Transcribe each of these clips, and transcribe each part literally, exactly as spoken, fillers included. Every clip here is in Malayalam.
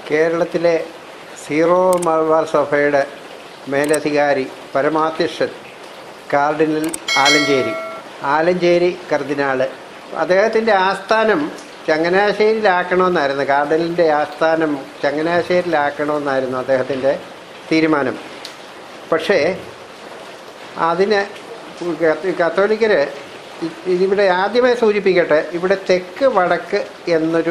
കേരളത്തിലെ സീറോ മലബാർ സഭയുടെ മേലധികാരി പരമാധ്യക്ഷൻ കാർഡിനൽ ആലഞ്ചേരി ആലഞ്ചേരി കർദിനാൾ. അദ്ദേഹത്തിൻ്റെ ആസ്ഥാനം ചങ്ങനാശ്ശേരിയിലാക്കണമെന്നായിരുന്നു. കാർഡിനലിൻ്റെ ആസ്ഥാനം ചങ്ങനാശ്ശേരിയിലാക്കണമെന്നായിരുന്നു അദ്ദേഹത്തിൻ്റെ തീരുമാനം. പക്ഷേ അതിന് കത്തോലിക്കർ ഇവിടെ ആദ്യമേ സൂചിപ്പിക്കട്ടെ, ഇവിടെ തെക്ക് വടക്ക് എന്നൊരു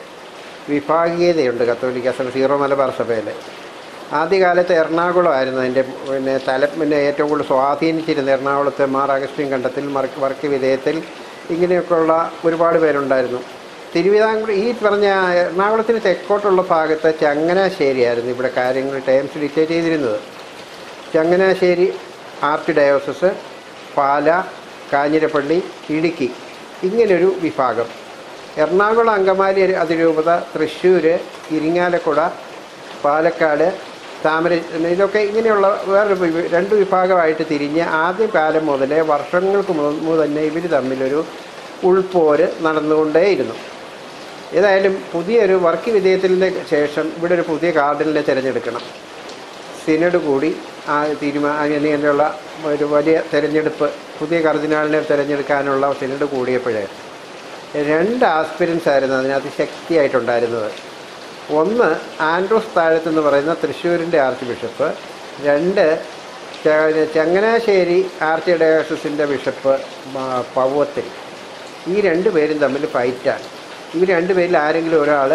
വിഭാഗീയതയുണ്ട് കത്തോലിക്ക സഭ സീറോ മലബാർ സഭയിൽ. ആദ്യകാലത്ത് എറണാകുളമായിരുന്നു അതിൻ്റെ പിന്നെ തല പിന്നെ ഏറ്റവും കൂടുതൽ സ്വാധീനിച്ചിരുന്ന. എറണാകുളത്തെ മാർ അഗസ്റ്റിൻ കണ്ടത്തിൽ, വർക്കി വിധേയത്തിൽ, ഇങ്ങനെയൊക്കെയുള്ള ഒരുപാട് പേരുണ്ടായിരുന്നു. തിരുവിതാംകൂർ ഈ പറഞ്ഞ എറണാകുളത്തിന് തെക്കോട്ടുള്ള ഭാഗത്ത് ചങ്ങനാശ്ശേരിയായിരുന്നു ഇവിടെ കാര്യങ്ങൾ ടൈംസ് ഡിക്റ്റേറ്റ് ചെയ്തിരുന്നത്. ചങ്ങനാശ്ശേരി ആർച്ച് ഡയോസസ്, പാല, കാഞ്ഞിരപ്പള്ളി, ഇടുക്കി, ഇങ്ങനൊരു വിഭാഗം. എറണാകുളം അങ്കമാലി അതിരൂപത, തൃശ്ശൂർ, ഇരിങ്ങാലക്കുട, പാലക്കാട്, താമര, ഇതൊക്കെ ഇങ്ങനെയുള്ള വേറൊരു രണ്ട് വിഭാഗമായിട്ട് തിരിഞ്ഞ് ആദ്യ കാലം മുതലേ വർഷങ്ങൾക്ക് മുമ്പ് തന്നെ ഇവർ തമ്മിലൊരു ഉൾപോര് നടന്നുകൊണ്ടേയിരുന്നു. ഏതായാലും പുതിയൊരു വർക്കി വിധേയത്തിൻ്റെ ശേഷം ഇവിടെ ഒരു പുതിയ കാർഡിനലിനെ തിരഞ്ഞെടുക്കണം. സിനഡ് കൂടി ആ തീരുമാനമുള്ള ഒരു വലിയ തിരഞ്ഞെടുപ്പ്, പുതിയ കർദിനാളിനെ തിരഞ്ഞെടുക്കാനുള്ള സിനഡ് കൂടിയപ്പോഴേ രണ്ട് ആസ്പിരൻസ് ആയിരുന്നു അതിനകത്ത് ശക്തിയായിട്ടുണ്ടായിരുന്നത്. ഒന്ന് ആൻഡ്രൂസ് താഴത്ത് എന്ന് പറയുന്ന തൃശ്ശൂരിൻ്റെ ആർച്ച് ബിഷപ്പ്, രണ്ട് ചങ്ങനാശ്ശേരി ആർച്ച് ഡയോസസിൻ്റെ ബിഷപ്പ് പൗവത്തിൽ. ഈ രണ്ട് പേരും തമ്മിൽ ഫൈറ്റാണ്. ഇവർ രണ്ടുപേരിൽ ആരെങ്കിലും ഒരാൾ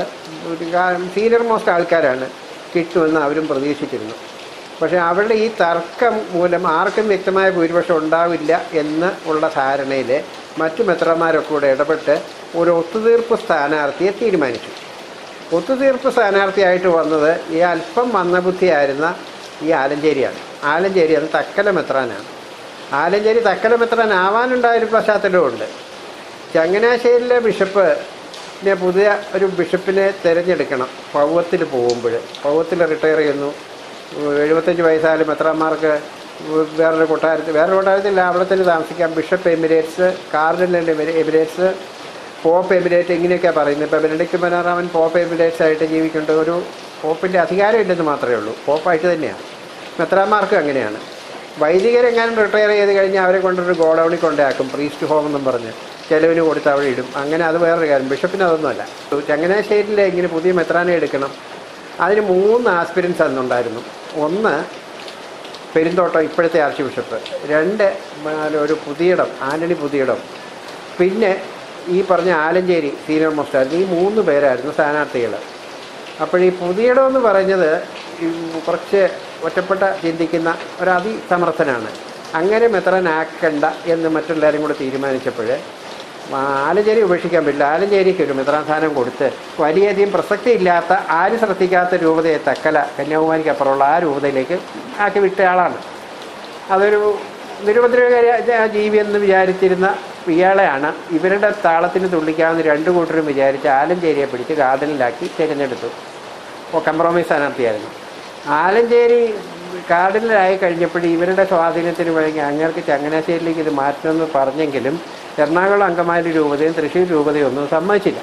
സീനിയർ മോസ്റ്റ് ആൾക്കാരാണ് കിട്ടുമെന്ന് അവരും പ്രതീക്ഷിച്ചിരുന്നു. പക്ഷേ അവരുടെ ഈ തർക്കം മൂലം ആർക്കും വ്യക്തമായ ഭൂരിപക്ഷം ഉണ്ടാവില്ല എന്ന് ഉള്ള ധാരണയിൽ മറ്റു മെത്രാന്മാരൊക്കെ കൂടെ ഇടപെട്ട് ഒരു ഒത്തുതീർപ്പ് സ്ഥാനാർത്ഥിയെ തീരുമാനിച്ചു. ഒത്തുതീർപ്പ് സ്ഥാനാർത്ഥിയായിട്ട് വന്നത് ഈ അല്പം മന്ദബുദ്ധിയായിരുന്ന ഈ ആലഞ്ചേരിയാണ്. ആലഞ്ചേരി അത് തക്കല മെത്രാനാണ്. ആലഞ്ചേരി തക്കല മെത്രാൻ ആവാനുണ്ടായൊരു പശ്ചാത്തലമുണ്ട്. ചങ്ങനാശ്ശേരിയിലെ ബിഷപ്പിനെ പുതിയ ഒരു ബിഷപ്പിനെ തിരഞ്ഞെടുക്കണം. പൗവത്തിൽ പോകുമ്പോൾ പൗവത്തിൽ റിട്ടയർ ചെയ്യുന്നു. എഴുപത്തഞ്ച് വയസ്സായാലും മെത്രാന്മാർക്ക് വേറൊരു കൊട്ടാരത്തിൽ വേറൊരു കൊട്ടാരത്തില്ല, അവിടെ തന്നെ താമസിക്കാം. Bishop emeritus, cardinal emeritus, pope emeritus, ഇങ്ങനെയൊക്കെയാണ് പറയുന്നത്. ഇപ്പോൾ ബെനഡിക്ട് പതിനാറാമൻ പോപ്പ് എമിറേറ്റ്സ് ആയിട്ട് ജീവിക്കേണ്ട ഒരു പോപ്പിൻ്റെ അധികാരം ഇല്ലെന്ന് മാത്രമേ ഉള്ളൂ. പോപ്പായിട്ട് തന്നെയാണ്. മെത്രാന്മാർക്കും അങ്ങനെയാണ്. വൈദികരെങ്ങാനും റിട്ടയർ ചെയ്ത് കഴിഞ്ഞാൽ അവരെ കൊണ്ടൊരു ഗോഡൗണിൽ കൊണ്ടാക്കും, പ്രീസ്റ്റ് ഹോം എന്നും പറഞ്ഞ് ചിലവിന് കൊടുത്ത് അവിടെ ഇടും. അങ്ങനെ അത് വേറൊരു കാര്യം. ബിഷപ്പിന് അതൊന്നുമല്ല. ചങ്ങനാശ്ശേരിയിൽ ഇങ്ങനെ പുതിയ മെത്രാനെ എടുക്കണം. അതിന് മൂന്ന് ആസ്പിരൻസ് അന്നുണ്ടായിരുന്നു. ഒന്ന് പെരുന്തോട്ടം ഇപ്പോഴത്തെ ആർച്ച് ബിഷപ്പ്, രണ്ട് ഒരു പുതിയിടം ആൻ്റണി പുതിയിടം, പിന്നെ ഈ പറഞ്ഞ ആലഞ്ചേരി സീനിയർ മോസ്റ്റ്. ഈ മൂന്ന് പേരായിരുന്നു സ്ഥാനാർത്ഥികൾ. അപ്പോൾ ഈ പുതിയിടം എന്ന് പറഞ്ഞത് കുറച്ച് ഒറ്റപ്പെട്ട ചിന്തിക്കുന്ന ഒരതിസമർത്ഥനാണ്. അങ്ങനെ മെത്രാനാക്കണ്ട എന്ന് മറ്റുള്ളവരും കൂടെ തീരുമാനിച്ചപ്പോൾ ആലഞ്ചേരി ഉപേക്ഷിക്കാൻ പറ്റില്ല. ആലഞ്ചേരിക്ക് ഒരു മെത്രാൻ സ്ഥാനം കൊടുത്ത് വലിയധികം പ്രസക്തി ഇല്ലാത്ത, ആരും ശ്രദ്ധിക്കാത്ത രൂപതയെ തക്കല, കന്യാകുമാരിക്ക് അപ്പുറമുള്ള ആ രൂപതയിലേക്ക് ആക്കി വിട്ട ആളാണ്. അതൊരു നിരുപദ്രവകാരി ജീവി എന്ന് വിചാരിച്ചിരുന്ന ഇയാളെയാണ് ഇവരുടെ താളത്തിന് തുള്ളിക്കാവുന്ന രണ്ടു കൂട്ടരും വിചാരിച്ച് ആലഞ്ചേരിയെ പിടിച്ച് കാർഡിനലാക്കി തിരഞ്ഞെടുത്തു. അപ്പോൾ കംപ്രമൈസ് സ്ഥാനാർത്ഥിയായിരുന്നു. ആലഞ്ചേരി കാർഡിനലായി കഴിഞ്ഞപ്പോൾ ഇവരുടെ സ്വാധീനത്തിന് വേണ്ടി അങ്ങേർക്ക് ചങ്ങനാശ്ശേരിയിലേക്ക് ഇത് മാറ്റണമെന്ന് പറഞ്ഞെങ്കിലും എറണാകുളം അങ്കമാലി രൂപതയും തൃശ്ശൂർ രൂപതയും ഒന്നും സമ്മതിച്ചില്ല.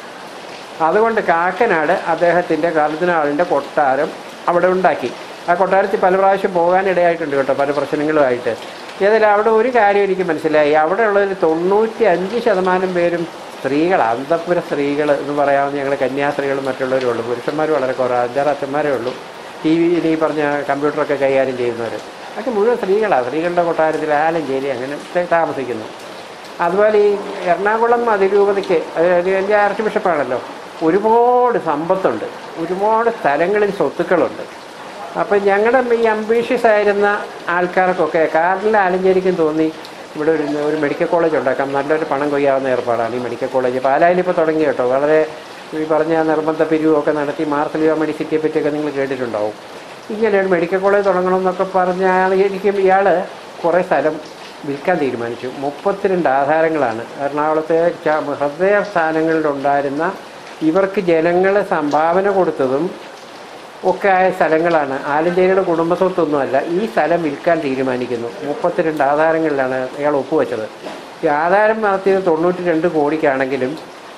അതുകൊണ്ട് കാക്കനാട് അദ്ദേഹത്തിൻ്റെ കർദിനാളിൻ്റെ കൊട്ടാരം അവിടെ ഉണ്ടാക്കി. ആ കൊട്ടാരത്തിൽ പല പ്രാവശ്യം പോകാനിടയായിട്ടുണ്ട് കേട്ടോ, പല പ്രശ്നങ്ങളുമായിട്ട്. ഏതായാലും അവിടെ ഒരു കാര്യം എനിക്ക് മനസ്സിലായി. അവിടെ ഉള്ളതിൽ തൊണ്ണൂറ്റി അഞ്ച് ശതമാനം പേരും സ്ത്രീകളാണ്. അന്തഃപുര സ്ത്രീകൾ എന്ന് പറയാവുന്ന ഞങ്ങൾ കന്യാസ്ത്രീകളും മറ്റുള്ളവരും ഉള്ളൂ. പുരുഷന്മാർ വളരെ കുറവ്, അഞ്ചാറ് അച്ഛന്മാരേ ഉള്ളൂ. ടി വിയിൽ ഈ പറഞ്ഞ കമ്പ്യൂട്ടറൊക്കെ കൈകാര്യം ചെയ്യുന്നവർ അതൊക്കെ മുഴുവൻ സ്ത്രീകളാണ്. സ്ത്രീകളുടെ കൊട്ടാരത്തിൽ ആലഞ്ചേരി അങ്ങനെ താമസിക്കുന്നു. അതുപോലെ ഈ എറണാകുളം അതിരൂപതയ്ക്ക്, എൻ്റെ ആർച്ച് ബിഷപ്പാണല്ലോ, ഒരുപാട് സമ്പത്തുണ്ട്, ഒരുപാട് സ്ഥലങ്ങളിൽ സ്വത്തുക്കളുണ്ട്. അപ്പം ഞങ്ങളുടെ ഈ അംബീഷ്യസ് ആയിരുന്ന ആൾക്കാർക്കൊക്കെ കാർഡിനൽ ആലഞ്ചേരിക്കും തോന്നി ഇവിടെ ഒരു ഒരു മെഡിക്കൽ കോളേജ് ഉണ്ടാക്കാം, നല്ലൊരു പണം കൊയ്യാവുന്ന ഏർപ്പാടാണ് ഈ മെഡിക്കൽ കോളേജ്. പാലായിലിപ്പോൾ തുടങ്ങി കേട്ടോ. വളരെ ഈ പറഞ്ഞ നിർബന്ധ പിരിവൊക്കെ നടത്തി മാർസലിയോ മെഡിസിറ്റിയെ പറ്റിയൊക്കെ നിങ്ങൾ കേട്ടിട്ടുണ്ടാവും. ഇങ്ങനെ ഒരു മെഡിക്കൽ കോളേജ് തുടങ്ങണമെന്നൊക്കെ പറഞ്ഞാൽ എനിക്കും ഇയാൾ കുറേ സ്ഥലം വിൽക്കാൻ തീരുമാനിച്ചു. മുപ്പത്തിരണ്ട് ആധാരങ്ങളാണ് എറണാകുളത്തെ ഹൃദയ സ്ഥാനങ്ങളിലുണ്ടായിരുന്ന ഇവർക്ക് ജനങ്ങൾ സംഭാവന കൊടുത്തതും ഒക്കെ ആയ സ്ഥലങ്ങളാണ്. ആലഞ്ചേരിയുടെ കുടുംബസ്വത്തൊന്നുമല്ല. ഈ സ്ഥലം വിൽക്കാൻ തീരുമാനിക്കുന്നു. മുപ്പത്തിരണ്ട് ആധാരങ്ങളിലാണ് അയാൾ ഒപ്പുവെച്ചത്. ഈ ആധാരം നടത്തിയത് തൊണ്ണൂറ്റി രണ്ട് കോടിക്കാണെങ്കിലും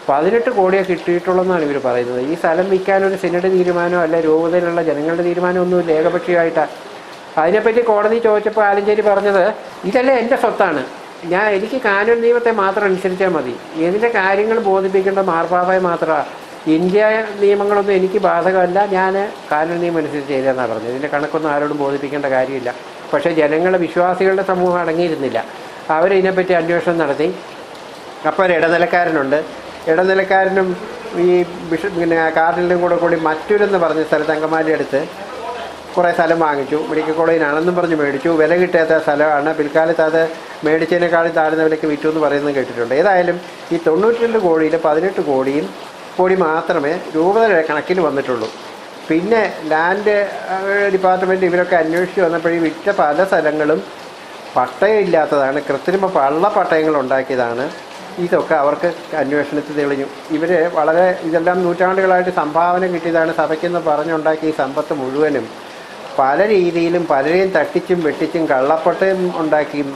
പതിനെട്ട് കോടിയെ കിട്ടിയിട്ടുള്ളതെന്നാണ് ഇവർ പറയുന്നത്. ഈ സ്ഥലം വിൽക്കാനൊരു സിനഡ് തീരുമാനമോ അല്ല രൂപതയിലുള്ള ജനങ്ങളുടെ തീരുമാനമൊന്നുമില്ല, ഏകപക്ഷീയമായിട്ടാണ്. അതിനെപ്പറ്റി കോടതി ചോദിച്ചപ്പോൾ ആലഞ്ചേരി പറഞ്ഞത് ഇതല്ലേ എൻ്റെ സ്വത്താണ്, ഞാൻ എനിക്ക് കാനൂൻ നിയമത്തെ മാത്രം അനുസരിച്ചാൽ മതി, ഇതിൻ്റെ കാര്യങ്ങൾ ബോധിപ്പിക്കേണ്ട മാർപ്പാപ്പയെ മാത്രമാണ്, ഇന്ത്യ നിയമങ്ങളൊന്നും എനിക്ക് ബാധകമല്ല, ഞാൻ കാനൂൻ നിയമം അനുസരിച്ച് ചെയ്തതെന്നാണ് പറഞ്ഞത്. ഇതിൻ്റെ കണക്കൊന്നും ആരോടും ബോധിപ്പിക്കേണ്ട കാര്യമില്ല. പക്ഷേ ജനങ്ങളെ വിശ്വാസികളുടെ സമൂഹം അടങ്ങിയിരുന്നില്ല. അവരിതിനെപ്പറ്റി അന്വേഷണം നടത്തി. അപ്പോൾ ഒരു ഇടനിലക്കാരനുണ്ട്, ഇടനിലക്കാരനും ഈ ബിഷപ്പ് പിന്നെ കാർഡിനലും കൂടെ കൂടി മറ്റൊരെന്ന് പറഞ്ഞ സ്ഥലത്ത് അങ്കമാലി അടുത്ത് കുറേ സ്ഥലം വാങ്ങിച്ചു. മെഡിക്കൽ കോളേജിനാണെന്നും പറഞ്ഞ് മേടിച്ചു. വില കിട്ടാത്ത സ്ഥലമാണ്. പിൽക്കാലത്ത് അത് മേടിച്ചതിനേക്കാളും താഴ്ന്ന വിലയ്ക്ക് വിറ്റു എന്ന് പറയുന്നത് കേട്ടിട്ടുണ്ട്. ഏതായാലും ഈ തൊണ്ണൂറ്റി രണ്ട് കോടിയിൽ പതിനെട്ട് കോടിയും കോടി മാത്രമേ രൂപതയുടെ കണക്കിൽ വന്നിട്ടുള്ളൂ. പിന്നെ ലാൻഡ് ഡിപ്പാർട്ട്മെൻറ്റ് ഇവരൊക്കെ അന്വേഷിച്ച് വന്നപ്പോഴേ വിറ്റ പല സ്ഥലങ്ങളും പട്ടയമില്ലാത്തതാണ്, കൃത്രിമ പള്ള പട്ടയങ്ങൾ ഉണ്ടാക്കിയതാണ്. ഇതൊക്കെ അവർക്ക് അന്വേഷണത്തിൽ തെളിഞ്ഞു. ഇവർ വളരെ ഇതെല്ലാം നൂറ്റാണ്ടുകളായിട്ട് സംഭാവന കിട്ടിയതാണ് സഭയ്ക്കെന്ന് പറഞ്ഞുണ്ടാക്കിയ ഈ സമ്പത്ത് മുഴുവനും പല രീതിയിലും പലരെയും തട്ടിച്ചും വെട്ടിച്ചും കള്ളപ്പട്ടയം ഉണ്ടാക്കിയും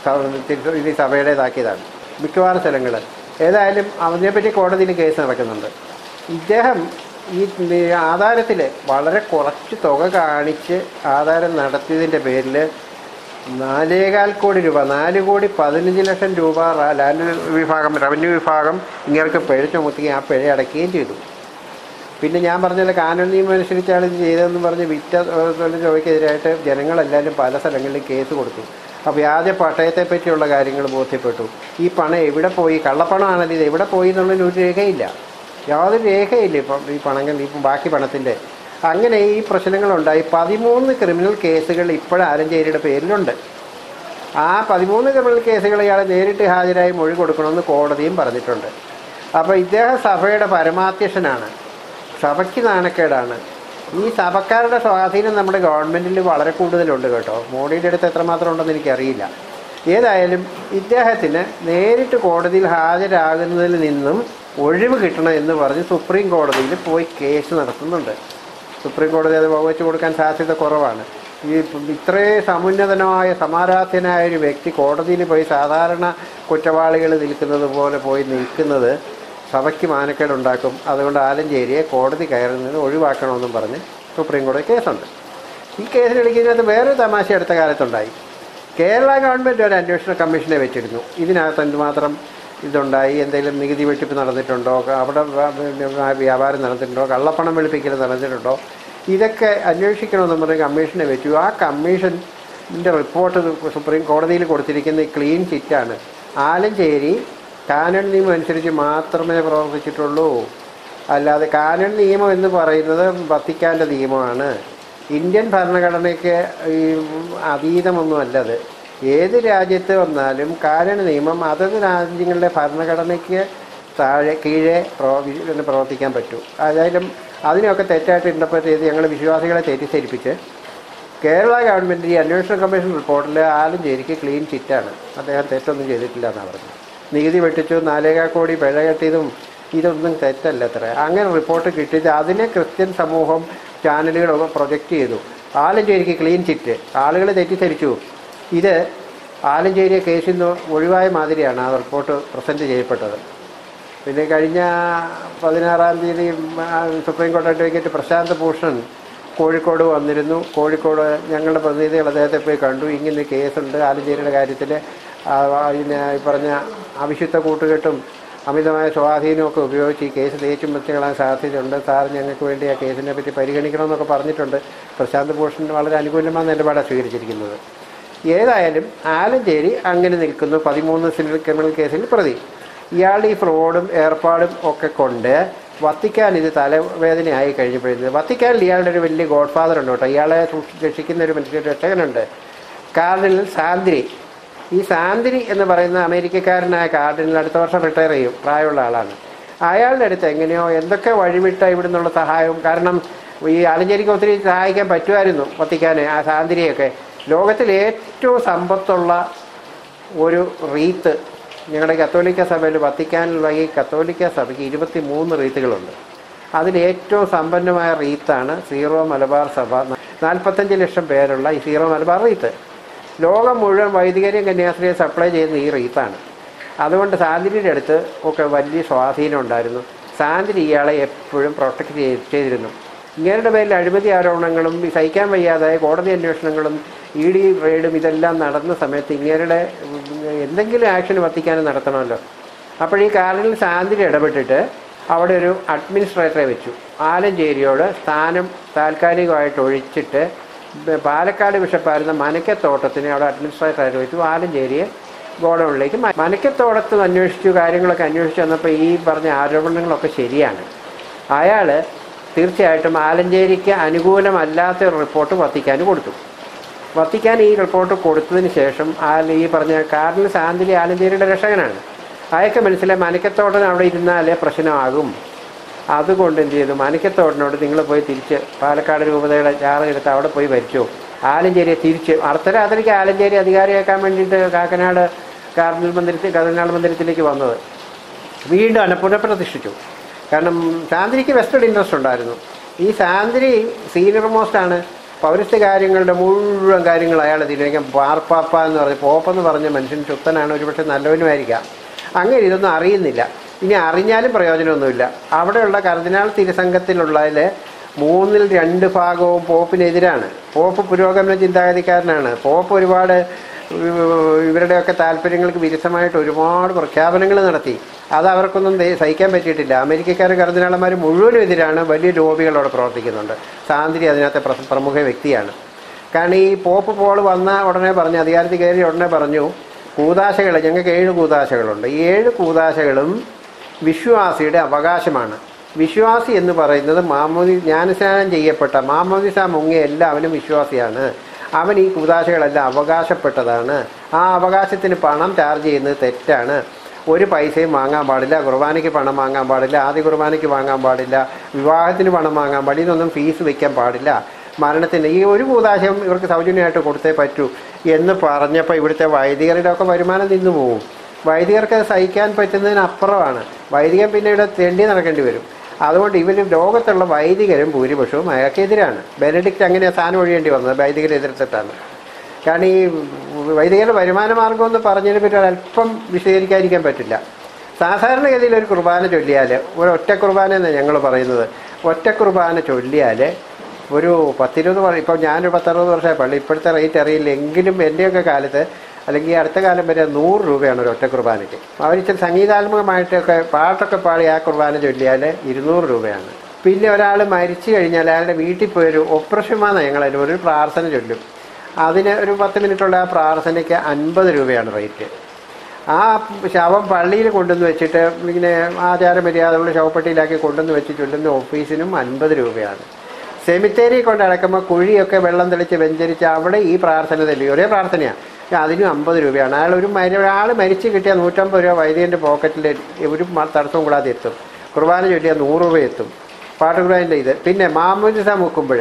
ഇത് സഭയുടേതാക്കിയതാണ് മിക്കവാറും സ്ഥലങ്ങൾ. ഏതായാലും അതിനെപ്പറ്റി കോടതിയിൽ കേസ് നടക്കുന്നുണ്ട്. ഇദ്ദേഹം ഈ ആധാരത്തിൽ വളരെ കുറച്ച് തുക കാണിച്ച് ആധാരം നടത്തിയതിൻ്റെ പേരിൽ നാലേകാൽ കോടി രൂപ നാല് കോടി പതിനഞ്ച് ലക്ഷം രൂപ ലാൻഡ് വിഭാഗം റവന്യൂ വിഭാഗം ഇങ്ങേർക്ക് പിഴ ചുമത്തുകയും ആ പിഴ അടയ്ക്കുകയും ചെയ്തു. പിന്നെ ഞാൻ പറഞ്ഞല്ലോ കാനൂൻ നിയമം അനുസരിച്ചാണ് ഇത് ചെയ്തതെന്ന് പറഞ്ഞ് വിറ്റ ചോദിക്കെതിരായിട്ട് ജനങ്ങളെല്ലാവരും പല സ്ഥലങ്ങളിലും കേസ് കൊടുത്തു. അപ്പോൾ വ്യാജ പട്ടയത്തെ പറ്റിയുള്ള കാര്യങ്ങൾ ബോധ്യപ്പെട്ടു. ഈ പണം എവിടെ പോയി, കള്ളപ്പണമാണല്ലോ ഇത്, എവിടെ പോയി എന്നുള്ളതിന് ഒരു രേഖയില്ല, യാതൊരു രേഖയില്ല ഇപ്പം ഈ പണങ്ങൾ ഇപ്പം ബാക്കി പണത്തിൻ്റെ. അങ്ങനെ ഈ പ്രശ്നങ്ങളുണ്ടായി. പതിമൂന്ന് ക്രിമിനൽ കേസുകൾ ഇപ്പോഴും ആലഞ്ചേരിയുടെ പേരിലുണ്ട്. ആ പതിമൂന്ന് ക്രിമിനൽ കേസുകൾ ഇയാൾ നേരിട്ട് ഹാജരായി മൊഴി കൊടുക്കണമെന്ന് കോടതിയും പറഞ്ഞിട്ടുണ്ട്. അപ്പോൾ ഇദ്ദേഹം സഭയുടെ പരമാധ്യക്ഷനാണ്, സഭയ്ക്ക് നാണക്കേടാണ്. ഈ സഭക്കാരുടെ സ്വാധീനം നമ്മുടെ ഗവൺമെൻറ്റിൽ വളരെ കൂടുതലുണ്ട് കേട്ടോ. മോഡിയുടെ അടുത്ത് എത്രമാത്രം ഉണ്ടെന്ന് എനിക്കറിയില്ല. ഏതായാലും ഇദ്ദേഹത്തിന് നേരിട്ട് കോടതിയിൽ ഹാജരാകുന്നതിൽ നിന്നും ഒഴിവ് കിട്ടണം എന്ന് പറഞ്ഞ് സുപ്രീം കോടതിയിൽ പോയി കേസ് നടത്തുന്നുണ്ട്. സുപ്രീം കോടതി അത് വകവെച്ച് കൊടുക്കാൻ സാധ്യത കുറവാണ്. ഈ ഇത്രയും സമുന്നതനായ സമാരാധ്യനായ ഒരു വ്യക്തി കോടതിയിൽ പോയി സാധാരണ കുറ്റവാളികൾ നിൽക്കുന്നത് പോലെ പോയി നിൽക്കുന്നത് സഭയ്ക്ക് മാനക്കേടുണ്ടാക്കും. അതുകൊണ്ട് ആലഞ്ചേരിയെ കോടതി കയറുന്നത് ഒഴിവാക്കണമെന്നും പറഞ്ഞ് സുപ്രീം കോടതി കേസുണ്ട്. ഈ കേസിൽ വിളിക്കുന്നതിനകത്ത് വേറൊരു തമാശ അടുത്ത കാലത്തുണ്ടായി. കേരള ഗവൺമെൻറ് ഒരു അന്വേഷണ കമ്മീഷനെ വെച്ചിരുന്നു. ഇതിനകത്ത് എന്തുമാത്രം ഇതുണ്ടായി, എന്തെങ്കിലും നികുതി വെട്ടിപ്പ് നടന്നിട്ടുണ്ടോ, അവിടെ വ്യാപാരം നടന്നിട്ടുണ്ടോ, കള്ളപ്പണം വെളുപ്പിക്കൽ നടന്നിട്ടുണ്ടോ, ഇതൊക്കെ അന്വേഷിക്കണമെന്ന് പറഞ്ഞ് കമ്മീഷനെ വെച്ചു. ആ കമ്മീഷൻ്റെ റിപ്പോർട്ട് സുപ്രീം കോടതിയിൽ കൊടുത്തിരിക്കുന്ന ക്ലീൻ ചിറ്റാണ്. ആലഞ്ചേരി കാനൂൻ നിയമം അനുസരിച്ച് മാത്രമേ പ്രവർത്തിച്ചിട്ടുള്ളൂ, അല്ലാതെ കാനൂൻ നിയമം എന്ന് പറയുന്നത് വത്തിക്കാൻ്റെ നിയമമാണ്, ഇന്ത്യൻ ഭരണഘടനയ്ക്ക് ഈ അതീതമൊന്നുമല്ലത്. ഏത് രാജ്യത്ത് വന്നാലും കാനൂൻ നിയമം അതത് രാജ്യങ്ങളുടെ ഭരണഘടനയ്ക്ക് താഴെ കീഴേ പ്രവർത്തിക്കാൻ പറ്റൂ. അതായാലും അതിനൊക്കെ തെറ്റായിട്ട് ഇൻ്റർപ്രറ്റ് ചെയ്ത് ഞങ്ങൾ വിശ്വാസികളെ തെറ്റിദ്ധരിപ്പിച്ച് കേരള ഗവൺമെൻറ് ഈ അന്വേഷണ കമ്മീഷൻ റിപ്പോർട്ടിൽ ആലഞ്ചേരിക്ക് ക്ലീൻ ചിറ്റാണ്, അദ്ദേഹം തെറ്റൊന്നും ചെയ്തിട്ടില്ല എന്നാണ് പറഞ്ഞത്. നികുതി വെട്ടിച്ചു, നാലേകാൽ കോടി പിഴ കെട്ടിയതും ഇതൊന്നും തെറ്റല്ല അത്ര. അങ്ങനെ റിപ്പോർട്ട് കിട്ടിയത് അതിനെ ക്രിസ്ത്യൻ സമൂഹം ചാനലുകളൊക്കെ പ്രൊജക്റ്റ് ചെയ്തു. ആലഞ്ചേരിക്ക് ക്ലീൻ ചിറ്റ്, ആളുകൾ തെറ്റിദ്ധരിച്ചു. ഇത് ആലഞ്ചേരിയെ കേസിൽ നിന്ന് ഒഴിവായ മാതിരിയാണ് ആ റിപ്പോർട്ട് പ്രസൻറ്റ് ചെയ്യപ്പെട്ടത്. പിന്നെ കഴിഞ്ഞ പതിനാറാം തീയതി സുപ്രീം കോടതി അഡ്വക്കേറ്റ് പ്രശാന്ത് ഭൂഷൺ കോഴിക്കോട് വന്നിരുന്നു. കോഴിക്കോട് ഞങ്ങളുടെ പ്രതിനിധികൾ അദ്ദേഹത്തെ പോയി കണ്ടു. ഇങ്ങനെ കേസുണ്ട് ആലഞ്ചേരിയുടെ കാര്യത്തിൽ, പിന്നെ ഈ പറഞ്ഞ അവിശുദ്ധ കൂട്ടുകെട്ടും അമിതമായ സ്വാധീനമൊക്കെ ഉപയോഗിച്ച് ഈ കേസ് തേച്ചും വെച്ചുകളാൻ സാധ്യതയുണ്ട്, സാർ ഞങ്ങൾക്ക് വേണ്ടി ആ കേസിനെ പറ്റി പരിഗണിക്കണമെന്നൊക്കെ പറഞ്ഞിട്ടുണ്ട്. പ്രശാന്ത് ഭൂഷൺ വളരെ അനുകൂലമായ നിലപാടാണ് സ്വീകരിച്ചിരിക്കുന്നത്. ഏതായാലും ആലഞ്ചേരി അങ്ങനെ നിൽക്കുന്നു, പതിമൂന്ന് സിവിൽ ക്രിമിനൽ കേസിൽ പ്രതി. ഇയാൾ ഈ ഫ്രോഡും ഏർപ്പാടും ഒക്കെ കൊണ്ട് വത്തിക്കാൻ ഇത് തലവേദനയായി കഴിഞ്ഞപ്പോഴേ വത്തിക്കാനിൽ ഇയാളുടെ ഒരു വലിയ ഗോഡ് ഫാദർ ഉണ്ട് കേട്ടോ. ഇയാളെ രക്ഷിക്കുന്ന ഒരു മനുഷ്യ രക്ഷകനുണ്ട്, കാർഡിനൽ സാന്ദ്രി. ഈ സാന്ദ്രി എന്ന് പറയുന്ന അമേരിക്കക്കാരനായ കാർഡിനൽ അടുത്ത വർഷം റിട്ടയർ ചെയ്യും, പ്രായമുള്ള ആളാണ്. അയാളുടെ അടുത്ത് എങ്ങനെയോ എന്തൊക്കെ വഴിവിട്ട ഇവിടെ നിന്നുള്ള സഹായവും, കാരണം ഈ ആലഞ്ചേരിക്ക് ഒത്തിരി സഹായിക്കാൻ പറ്റുമായിരുന്നു വത്തിക്കാന് ആ സാന്ദ്രിയൊക്കെ. ലോകത്തിൽ ഏറ്റവും സമ്പത്തുള്ള ഒരു റീത്ത് ഞങ്ങളുടെ കത്തോലിക്ക സഭയിൽ വത്തിക്കാനിലുള്ള ഈ കത്തോലിക്ക സഭയ്ക്ക് ഇരുപത്തി മൂന്ന് റീത്തുകളുണ്ട്. അതിൽ ഏറ്റവും സമ്പന്നമായ റീത്താണ് സീറോ മലബാർ സഭ. നാൽപ്പത്തഞ്ച് ലക്ഷം പേരുള്ള ഈ സീറോ മലബാർ റീത്ത് ലോകം മുഴുവൻ വൈദികരെയും കന്യാസ്ത്രീയെ സപ്ലൈ ചെയ്യുന്ന ഈ റീത്താണ്. അതുകൊണ്ട് സാന്ദ്രിയുടെ അടുത്ത് ഒക്കെ വലിയ സ്വാധീനം ഉണ്ടായിരുന്നു. സാന്ദ്രി ഇയാളെ എപ്പോഴും പ്രൊട്ടക്റ്റ് ചെയ്ത് ചെയ്തിരുന്നു. ഇങ്ങനെയുടെ പേരിൽ അഴിമതി ആരോപണങ്ങളും സഹിക്കാൻ വയ്യാതായ കോടതി അന്വേഷണങ്ങളും ഇ ഡി റെയ്ഡും ഇതെല്ലാം നടന്ന സമയത്ത് ഇങ്ങനെയുടെ എന്തെങ്കിലും ആക്ഷൻ വത്തിക്കാനും നടത്തണമല്ലോ. അപ്പോൾ ഈ കാർഡിനൽ സാന്ദ്രി ഇടപെട്ടിട്ട് അവിടെ ഒരു അഡ്മിനിസ്ട്രേറ്ററെ വെച്ചു. ആലഞ്ചേരിയോട് സ്ഥാനം താൽക്കാലികമായിട്ട് ഒഴിച്ചിട്ട് പാലക്കാട് ബിഷപ്പായിരുന്ന മനക്കത്തോട്ടത്തിന് അവിടെ അഡ്മിനിസ്ട്രേറ്ററായിട്ട് വെച്ചു. ആലഞ്ചേരിയെ ഗോഡൗണിലേക്ക് മനക്കത്തോടത്ത് അന്വേഷിച്ചു, കാര്യങ്ങളൊക്കെ അന്വേഷിച്ച് വന്നപ്പോൾ ഈ പറഞ്ഞ ആരോപണങ്ങളൊക്കെ ശരിയാണ്. അയാൾ തീർച്ചയായിട്ടും ആലഞ്ചേരിക്ക് അനുകൂലമല്ലാത്ത ഒരു റിപ്പോർട്ട് വത്തിക്കാൻ കൊടുത്തു. വത്തിക്കാൻ ഈ റിപ്പോർട്ട് കൊടുത്തതിന് ശേഷം ആ ഈ പറഞ്ഞ കാർഡിനൽ സാന്ദ്രി ആലഞ്ചേരിയുടെ രക്ഷകനാണ്. അയാൾക്ക് മനസ്സിലായി മനക്കത്തോടൻ അവിടെ ഇരുന്നാൽ പ്രശ്നമാകും. അതുകൊണ്ട് എന്ത് ചെയ്തു, മനക്കത്തോടനോട് നിങ്ങൾ പോയി തിരിച്ച് പാലക്കാട് രൂപതയുടെ ചാറെടുത്ത് അവിടെ പോയി ഭരിച്ചു. ആലഞ്ചേരിയെ തിരിച്ച് അർദ്ധരാത്രിക്ക് ആലഞ്ചേരി അധികാരിയാക്കാൻ വേണ്ടിയിട്ട് കാക്കനാട് കാർഡിനൽ മന്ദിരത്തിൽ കർദിനാൾ മന്ദിരത്തിലേക്ക് വന്നത് വീണ്ടും അന്നെ പുനഃപ്രതിഷ്ഠിച്ചു. കാരണം സാന്ദ്രിക്ക് വെസ്റ്റഡ് ഇൻട്രസ്റ്റ് ഉണ്ടായിരുന്നു. ഈ സാന്ദ്രി സീനിയർ മോസ്റ്റാണ്. പൗരസ്ത്യ കാര്യങ്ങളുടെ മുഴുവൻ കാര്യങ്ങൾ അയാൾ തീരുമാനിക്കാം. പാർപ്പാപ്പ എന്ന് പറഞ്ഞ് പോപ്പെന്ന് പറഞ്ഞ മനുഷ്യൻ ശുദ്ധനാണ്, ഒരുപക്ഷെ നല്ലവനുമായിരിക്കാം. അങ്ങനെ ഇതൊന്നും അറിയുന്നില്ല. ഇനി അറിഞ്ഞാലും പ്രയോജനമൊന്നുമില്ല. അവിടെയുള്ള കർദിനാൾ തിരുസംഘത്തിലുള്ളതിൽ മൂന്നിൽ രണ്ട് ഭാഗവും പോപ്പിനെതിരാണ്. പോപ്പ് പുരോഗമന ചിന്താഗതിക്കാരനാണ്. പോപ്പ് ഒരുപാട് ഇവരുടെയൊക്കെ താല്പര്യങ്ങൾക്ക് വിരുദ്ധമായിട്ട് ഒരുപാട് പ്രഖ്യാപനങ്ങൾ നടത്തി. അത് അവർക്കൊന്നും സഹിക്കാൻ പറ്റിയിട്ടില്ല. അമേരിക്കക്കാരും കർദിനാളന്മാർ മുഴുവനും എതിരാണ്. വലിയ ലോബികളോടെ പ്രവർത്തിക്കുന്നുണ്ട്. സാന്ദ്രി അതിനകത്തെ പ്രമുഖ വ്യക്തിയാണ്. കാരണം ഈ പോപ്പ് പോൾ വന്ന ഉടനെ പറഞ്ഞു, അധികാരത്തിൽ കയറി ഉടനെ പറഞ്ഞു, കൂതാശകൾ ഞങ്ങൾക്ക് ഏഴ് കൂതാശകളുണ്ട്. ഈ ഏഴ് കൂതാശകളും വിശ്വാസിയുടെ അവകാശമാണ്. വിശ്വാസി എന്ന് പറയുന്നത് മാമോദി ജ്ഞാനസ്നാനം ചെയ്യപ്പെട്ട മാമോദിസ മുങ്ങിയ എല്ലാവരും വിശ്വാസിയാണ്. അവൻ ഈ കൂതാശകളെല്ലാം അവകാശപ്പെട്ടതാണ്. ആ അവകാശത്തിന് പണം ചാർജ് ചെയ്യുന്നത് തെറ്റാണ്. ഒരു പൈസയും വാങ്ങാൻ പാടില്ല. കുർബാനയ്ക്ക് പണം വാങ്ങാൻ പാടില്ല. ആദ്യ കുർബാനയ്ക്ക് വാങ്ങാൻ പാടില്ല. വിവാഹത്തിന് പണം വാങ്ങാൻ പാടില്ല. ഇതൊന്നും ഫീസ് വയ്ക്കാൻ പാടില്ല. മരണത്തിന് ഈ ഒരു കൂതാശം ഇവർക്ക് സൗജന്യമായിട്ട് കൊടുത്തേ പറ്റൂ എന്ന് പറഞ്ഞപ്പോൾ ഇവിടുത്തെ വൈദികരുടെ ഒക്കെ വരുമാനം നിന്നു പോകും. വൈദികർക്ക് അത് സഹിക്കാൻ പറ്റുന്നതിനപ്പുറമാണ്. വൈദികൻ പിന്നെ ഇവിടെ തെണ്ടി നടക്കേണ്ടി വരും. അതുകൊണ്ട് ഇവർ ലോകത്തുള്ള വൈദികരും ഭൂരിപക്ഷവും അയാൾക്കെതിരാണ്. ബെനഡിക്റ്റ് അങ്ങനെ സ്ഥാനം ഒഴിയേണ്ടി വന്നത് വൈദികരെ എതിർത്തിട്ടാണ്. കാരണം ഈ വൈദികരുടെ വരുമാന മാർഗം എന്ന് പറഞ്ഞതിനെ പറ്റി ഒരല്പം വിശദീകരിക്കാതിരിക്കാൻ പറ്റില്ല. സാധാരണഗതിയിൽ ഒരു കുർബാന ചൊല്ലിയാൽ, ഒരു ഒറ്റ കുർബാന എന്നാണ് ഞങ്ങൾ പറയുന്നത്, ഒറ്റ കുർബാന ചൊല്ലിയാൽ ഒരു പത്തിരുപത് വർഷം, ഇപ്പോൾ ഞാനൊരു പത്തറുപത് വർഷമായി പള്ളി, ഇപ്പോഴത്തെ റേറ്റ് അറിയില്ല, എങ്കിലും എൻ്റെയൊക്കെ കാലത്ത് അല്ലെങ്കിൽ അടുത്ത കാലം വരെ നൂറ് രൂപയാണ് ഒരു ഒറ്റ കുർബാനയ്ക്ക്. അവർ ഇച്ചിരി സംഗീതാത്മകമായിട്ടൊക്കെ പാട്ടൊക്കെ പാടി ആ കുർബാന ചൊല്ലിയാൽ ഇരുന്നൂറ് രൂപയാണ്. പിന്നെ ഒരാൾ മരിച്ചു കഴിഞ്ഞാൽ അയാളുടെ വീട്ടിൽ പോയൊരു ഒപ്രഷമാണ് ഞങ്ങളതിന് ഒരു പ്രാർത്ഥന ചൊല്ലും. അതിന് ഒരു പത്ത് മിനിറ്റുള്ള ആ പ്രാർത്ഥനയ്ക്ക് അൻപത് രൂപയാണ് റേറ്റ്. ആ ശവം പള്ളിയിൽ കൊണ്ടുവന്ന് വെച്ചിട്ട് ഇങ്ങനെ ആചാരമര്യാദകൾ ശവപ്പെട്ടിയിലാക്കി കൊണ്ടുവന്ന് വെച്ച് ചൊല്ലുന്ന ഓഫീസിനും അൻപത് രൂപയാണ്. സെമിത്തേരി കൊണ്ട് അടക്കുമ്പോൾ കുഴിയൊക്കെ വെള്ളം തെളിച്ച് വെഞ്ചരിച്ച് അവിടെ ഈ പ്രാർത്ഥന തെല്ലി ഒരേ പ്രാർത്ഥനയാണ്, അതിനും അമ്പത് രൂപയാണ്. അയാൾ ഒരു മരി ഒരാൾ മരിച്ച് കിട്ടിയാൽ നൂറ്റമ്പത് രൂപ വൈദ്യൻ്റെ പോക്കറ്റിൽ ഒരു തടസ്സവും കൂടാതെ എത്തും. കുർബാന ചൊല്ലിയാൽ നൂറ് രൂപ എത്തും. പാട്ട് കുർബാനൻ്റെ ഇത്. പിന്നെ മാമോദിസ മുക്കുമ്പോൾ,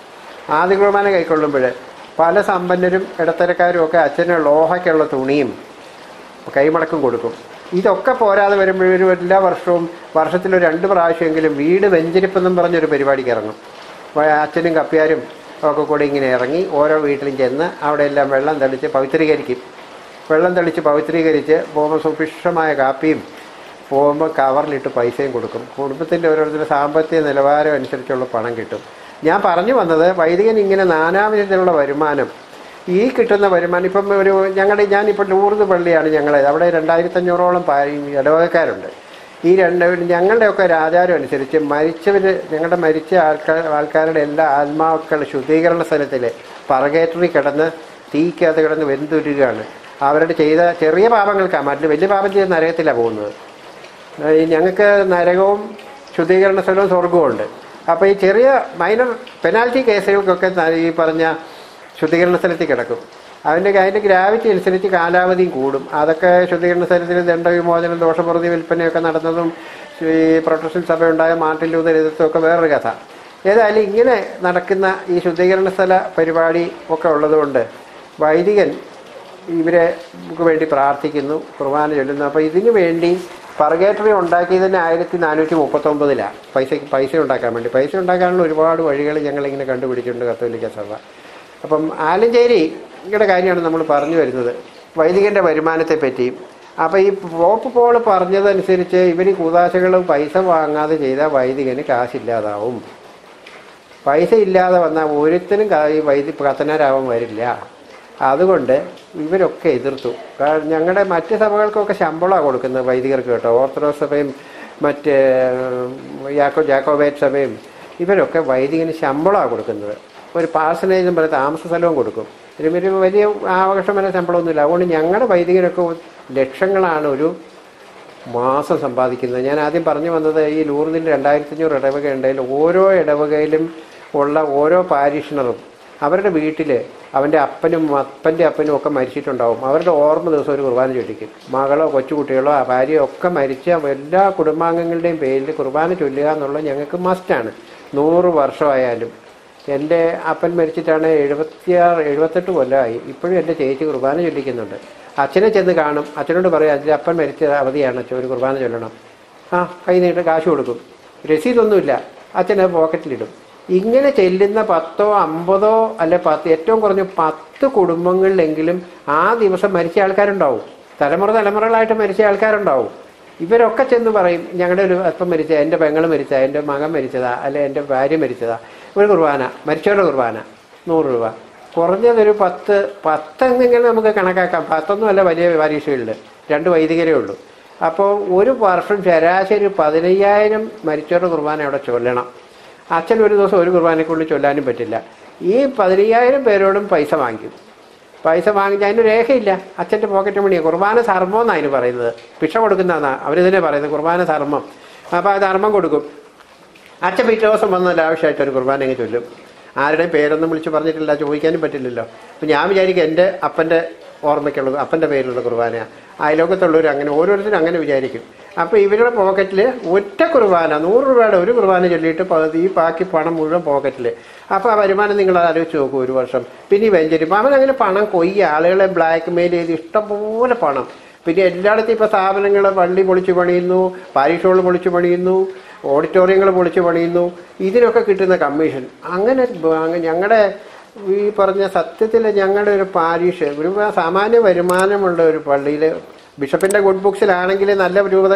ആദ്യ കുർബാന കൈക്കൊള്ളുമ്പോൾ പല സമ്പന്നരും ഇടത്തരക്കാരും ഒക്കെ അച്ഛന് ലോഹയ്ക്കുള്ള തുണിയും കൈമടക്കും കൊടുക്കും. ഇതൊക്കെ പോരാതെ വരുമ്പോഴൊരു എല്ലാ വർഷവും വർഷത്തിലൊരു രണ്ട് പ്രാവശ്യമെങ്കിലും വീട് വെഞ്ചരിപ്പെന്നും പറഞ്ഞൊരു പരിപാടിക്ക് ഇറങ്ങും. അച്ഛനും കപ്പ്യാരും ഒക്കെ കൂടി ഇങ്ങനെ ഇറങ്ങി ഓരോ വീട്ടിലും ചെന്ന് അവിടെ എല്ലാം വെള്ളം തളിച്ച് പവിത്രീകരിക്കും. വെള്ളം തളിച്ച് പവിത്രീകരിച്ച് പോകുമ്പോൾ സുഭിക്ഷമായ കാപ്പിയും പോകുമ്പോൾ കവറിലിട്ട് പൈസയും കൊടുക്കും. കുടുംബത്തിൻ്റെ ഓരോരുത്തരുടെ സാമ്പത്തിക നിലവാരം അനുസരിച്ചുള്ള പണം കിട്ടും. ഞാൻ പറഞ്ഞു വന്നത്, വൈദികൻ ഇങ്ങനെ നാനാവിധത്തിലുള്ള വരുമാനം, ഈ കിട്ടുന്ന വരുമാനം ഇപ്പം ഒരു ഞങ്ങളുടെ ഞാനിപ്പോൾ ലൂർദ് പള്ളിയാണ് ഞങ്ങളെ, അവിടെ രണ്ടായിരത്തഞ്ഞൂറോളം ഇടവകക്കാരുണ്ട്. ഈ രണ്ട് ഞങ്ങളുടെയൊക്കെ ഒരു ആചാരം അനുസരിച്ച് മരിച്ചവർ ഞങ്ങളുടെ മരിച്ച ആൾക്കാർ ആൾക്കാരുടെ എല്ലാ ആത്മാക്കളുടെ ശുദ്ധീകരണ സ്ഥലത്തിൽ പർഗേറ്ററി കിടന്ന് തീക്കകത്ത് കിടന്ന് വെന്തുരുകയാണ്. അവരുടെ ചെയ്ത ചെറിയ പാപങ്ങൾക്കാണ്, മറ്റു വലിയ പാപം ചെയ്ത് നരകത്തിലാണ് പോകുന്നത്. ഞങ്ങൾക്ക് നരകവും ശുദ്ധീകരണ സ്ഥലവും സ്വർഗവും ഉണ്ട്. അപ്പോൾ ഈ ചെറിയ മൈനർ പെനാൽറ്റി കേസുകൾക്കൊക്കെ ഈ പറഞ്ഞ ശുദ്ധീകരണ സ്ഥലത്തിൽ കിടക്കും. അതിൻ്റെ അതിൻ്റെ ഗ്രാവിറ്റി അനുസരിച്ച് കാലാവധിയും കൂടും. അതൊക്കെ ശുദ്ധീകരണ സ്ഥലത്തിൽ ദണ്ഡവിമോചനം ദോഷപ്രതി വിൽപ്പനയൊക്കെ നടന്നതും ഈ പ്രൊട്ടസ്റ്റന്റ് സഭ ഉണ്ടായ മാർട്ടിൻ ലൂതർ എതിർത്തുമൊക്കെ വേറൊരു കഥ. ഏതായാലും ഇങ്ങനെ നടക്കുന്ന ഈ ശുദ്ധീകരണ സ്ഥല പരിപാടി ഒക്കെ ഉള്ളതുകൊണ്ട് വൈദികൻ ഇവരെ വേണ്ടി പ്രാർത്ഥിക്കുന്നു, കുർബാന ചൊല്ലുന്നു. അപ്പോൾ ഇതിനു വേണ്ടി പർഗേറ്ററി ഉണ്ടാക്കിയതിന് ആയിരത്തി നാനൂറ്റി മുപ്പത്തൊമ്പതിലാണ് പൈസയ്ക്ക് പൈസ ഉണ്ടാക്കാൻ വേണ്ടി. പൈസ ഉണ്ടാക്കാനുള്ള ഒരുപാട് വഴികൾ ഞങ്ങളിങ്ങനെ കണ്ടുപിടിച്ചിട്ടുണ്ട് കത്തോലിക്ക സഭ. അപ്പം ആലഞ്ചേരിയുടെ കാര്യമാണ് നമ്മൾ പറഞ്ഞു വരുന്നത്. വൈദികൻ്റെ വരുമാനത്തെപ്പറ്റിയും അപ്പോൾ ഈ പോപ്പ് പോൾ പറഞ്ഞതനുസരിച്ച് ഇവർ കൂതാശകൾ പൈസ വാങ്ങാതെ ചെയ്താൽ വൈദികന് കാശില്ലാതാവും. പൈസ ഇല്ലാതെ വന്നാൽ ഒരുത്തനും ഈ വൈദി കത്തനാരാവാൻ വരില്ല. അതുകൊണ്ട് ഇവരൊക്കെ എതിർത്തു. കാരണം ഞങ്ങളുടെ മറ്റ് സഭകൾക്കൊക്കെ ശമ്പളമാണ് കൊടുക്കുന്നത് വൈദികർക്ക് കേട്ടോ. ഓർത്തഡോക്സ് സഭയും മറ്റ് യാക്കോ ജാക്കോബേറ്റ് സഭയും ഇവരൊക്കെ വൈദികന് ശമ്പളമാണ് കൊടുക്കുന്നത്. ഒരു പാർസനേജും പോലെ താമസ സ്ഥലവും കൊടുക്കും. ഇതിന് വലിയ ആകർഷമായ ശമ്പളമൊന്നുമില്ല. അതുകൊണ്ട് ഞങ്ങളുടെ വൈദികനൊക്കെ ലക്ഷങ്ങളാണ് ഒരു മാസം സമ്പാദിക്കുന്നത്. ഞാൻ ആദ്യം പറഞ്ഞു വന്നത് ഈ ലൂർദിൽ രണ്ടായിരത്തി അഞ്ഞൂറ് ഇടവക ഉണ്ടെങ്കിൽ ഓരോ ഇടവകയിലും ഉള്ള ഓരോ പാരീഷണറും അവരുടെ വീട്ടിൽ അവൻ്റെ അപ്പനും അപ്പൻ്റെ അപ്പനും ഒക്കെ മരിച്ചിട്ടുണ്ടാവും. അവരുടെ ഓർമ്മ ദിവസം ഒരു കുർബാന ചൊല്ലിക്കും. മകളോ കൊച്ചുകുട്ടികളോ ഭാര്യയോ ഒക്കെ മരിച്ച എല്ലാ കുടുംബാംഗങ്ങളുടെയും പേരിൽ കുർബാന ചൊല്ലുക എന്നുള്ളത് ഞങ്ങൾക്ക് മസ്റ്റാണ്. നൂറ് വർഷമായാലും. എൻ്റെ അപ്പൻ മരിച്ചിട്ടാണ് എഴുപത്തിയാറ് എഴുപത്തെട്ട് കൊല്ലമായി. ഇപ്പോഴും എൻ്റെ ചേച്ചി കുർബാന ചൊല്ലിക്കുന്നുണ്ട്. അച്ഛനെ ചെന്ന് കാണും. അച്ഛനോട് പറയും അതിൻ്റെ അപ്പൻ മരിച്ച അവധിയാണ്, ഒരു കുർബാന ചൊല്ലണം. ആ കൈ നീട്ട് കാശ് കൊടുക്കും. രസീതൊന്നുമില്ല. അച്ഛനെ പോക്കറ്റിലിടും. ഇങ്ങനെ ചെല്ലുന്ന പത്തോ അമ്പതോ അല്ലെ പത്ത് ഏറ്റവും കുറഞ്ഞ പത്ത് കുടുംബങ്ങളിലെങ്കിലും ആ ദിവസം മരിച്ച ആൾക്കാരുണ്ടാവും. തലമുറ തലമുറകളായിട്ട് മരിച്ച ആൾക്കാരുണ്ടാവും. ഇവരൊക്കെ ചെന്ന് പറയും ഞങ്ങളുടെ ഒരു അപ്പം മരിച്ച, എൻ്റെ പെങ്ങൾ മരിച്ച, എൻ്റെ മകൻ മരിച്ചതാ, അല്ലെ എൻ്റെ ഭാര്യ മരിച്ചതാ, ഒരു കുർബാന, മരിച്ചവരുടെ കുർബാന നൂറ് രൂപ. കുറഞ്ഞതൊരു പത്ത് പത്തെന്തെങ്കിലും നമുക്ക് കണക്കാക്കാം. പത്തൊന്നും അല്ല വലിയ പരീക്ഷകളിൽ രണ്ട് വൈദികരേ ഉള്ളൂ. അപ്പോൾ ഒരു വർഷം ശരാശരി പതിനയ്യായിരം മരിച്ചവരുടെ കുർബാന അവിടെ ചൊല്ലണം. അച്ഛൻ ഒരു ദിവസം ഒരു കുർബാനയ്ക്കുള്ളിൽ ചൊല്ലാനും പറ്റില്ല. ഈ പതിനയ്യായിരം പേരോടും പൈസ വാങ്ങിക്കും. പൈസ വാങ്ങിച്ച് അതിന് രേഖയില്ല. അച്ഛൻ്റെ പോക്കറ്റ് മണിയാണ്. കുർബാന ധർമ്മം എന്നാണ് അതിന് പറയുന്നത്. ഭിക്ഷ കൊടുക്കുന്നതാണ് അവരിതിനെ പറയുന്നത്, കുർബാന ധർമ്മം. അപ്പോൾ ആ ധർമ്മം കൊടുക്കും. അച്ഛൻ പിറ്റേ ദിവസം വന്നാൽ ആവശ്യമായിട്ട് ഒരു കുർബാന അങ്ങ് ചൊല്ലും. ആരുടെയും പേരൊന്നും വിളിച്ച് പറഞ്ഞിട്ടില്ല, ചോദിക്കാനും പറ്റില്ലല്ലോ. അപ്പം ഞാൻ വിചാരിക്കും എൻ്റെ അപ്പൻ്റെ ഓർമ്മയ്ക്കുള്ളത് അപ്പൻ്റെ പേരിലുള്ള കുർബാനയാണ്. അയലോകത്തുള്ളവർ അങ്ങനെ ഓരോരുത്തരും അങ്ങനെ വിചാരിക്കും. അപ്പോൾ ഇവരുടെ പോക്കറ്റിൽ ഒറ്റ കുർബാന നൂറ് രൂപയുടെ ഒരു കുർബാന ചൊല്ലിയിട്ട് ഈ ബാക്കി പണം മുഴുവൻ പോക്കറ്റിൽ. അപ്പോൾ ആ വരുമാനം നിങ്ങൾ ആലോചിച്ച് നോക്കും ഒരു വർഷം. പിന്നെ വെഞ്ചരിപ്പോൾ അവനങ്ങനെ പണം കൊയ്യ ആളുകളെ ബ്ലാക്ക് മെയിൽ ചെയ്ത് ഇഷ്ടംപോലെ പണം. പിന്നെ എല്ലായിടത്തും ഇപ്പോൾ സ്ഥാപനങ്ങൾ പള്ളി പൊളിച്ച് പണിയുന്നു, പാരീഷുകൾ പൊളിച്ച് പണിയുന്നു, ഓഡിറ്റോറിയങ്ങൾ പൊളിച്ച് പണിയുന്നു. ഇതിനൊക്കെ കിട്ടുന്ന കമ്മീഷൻ അങ്ങനെ ഞങ്ങളുടെ ഈ പറഞ്ഞ സത്യത്തിൽ ഞങ്ങളുടെ ഒരു പാരീഷ് ഒരു സാമാന്യ വരുമാനമുള്ള ഒരു പള്ളിയിൽ ബിഷപ്പിൻ്റെ ഗുഡ് ബുക്സിലാണെങ്കിൽ നല്ല രൂപ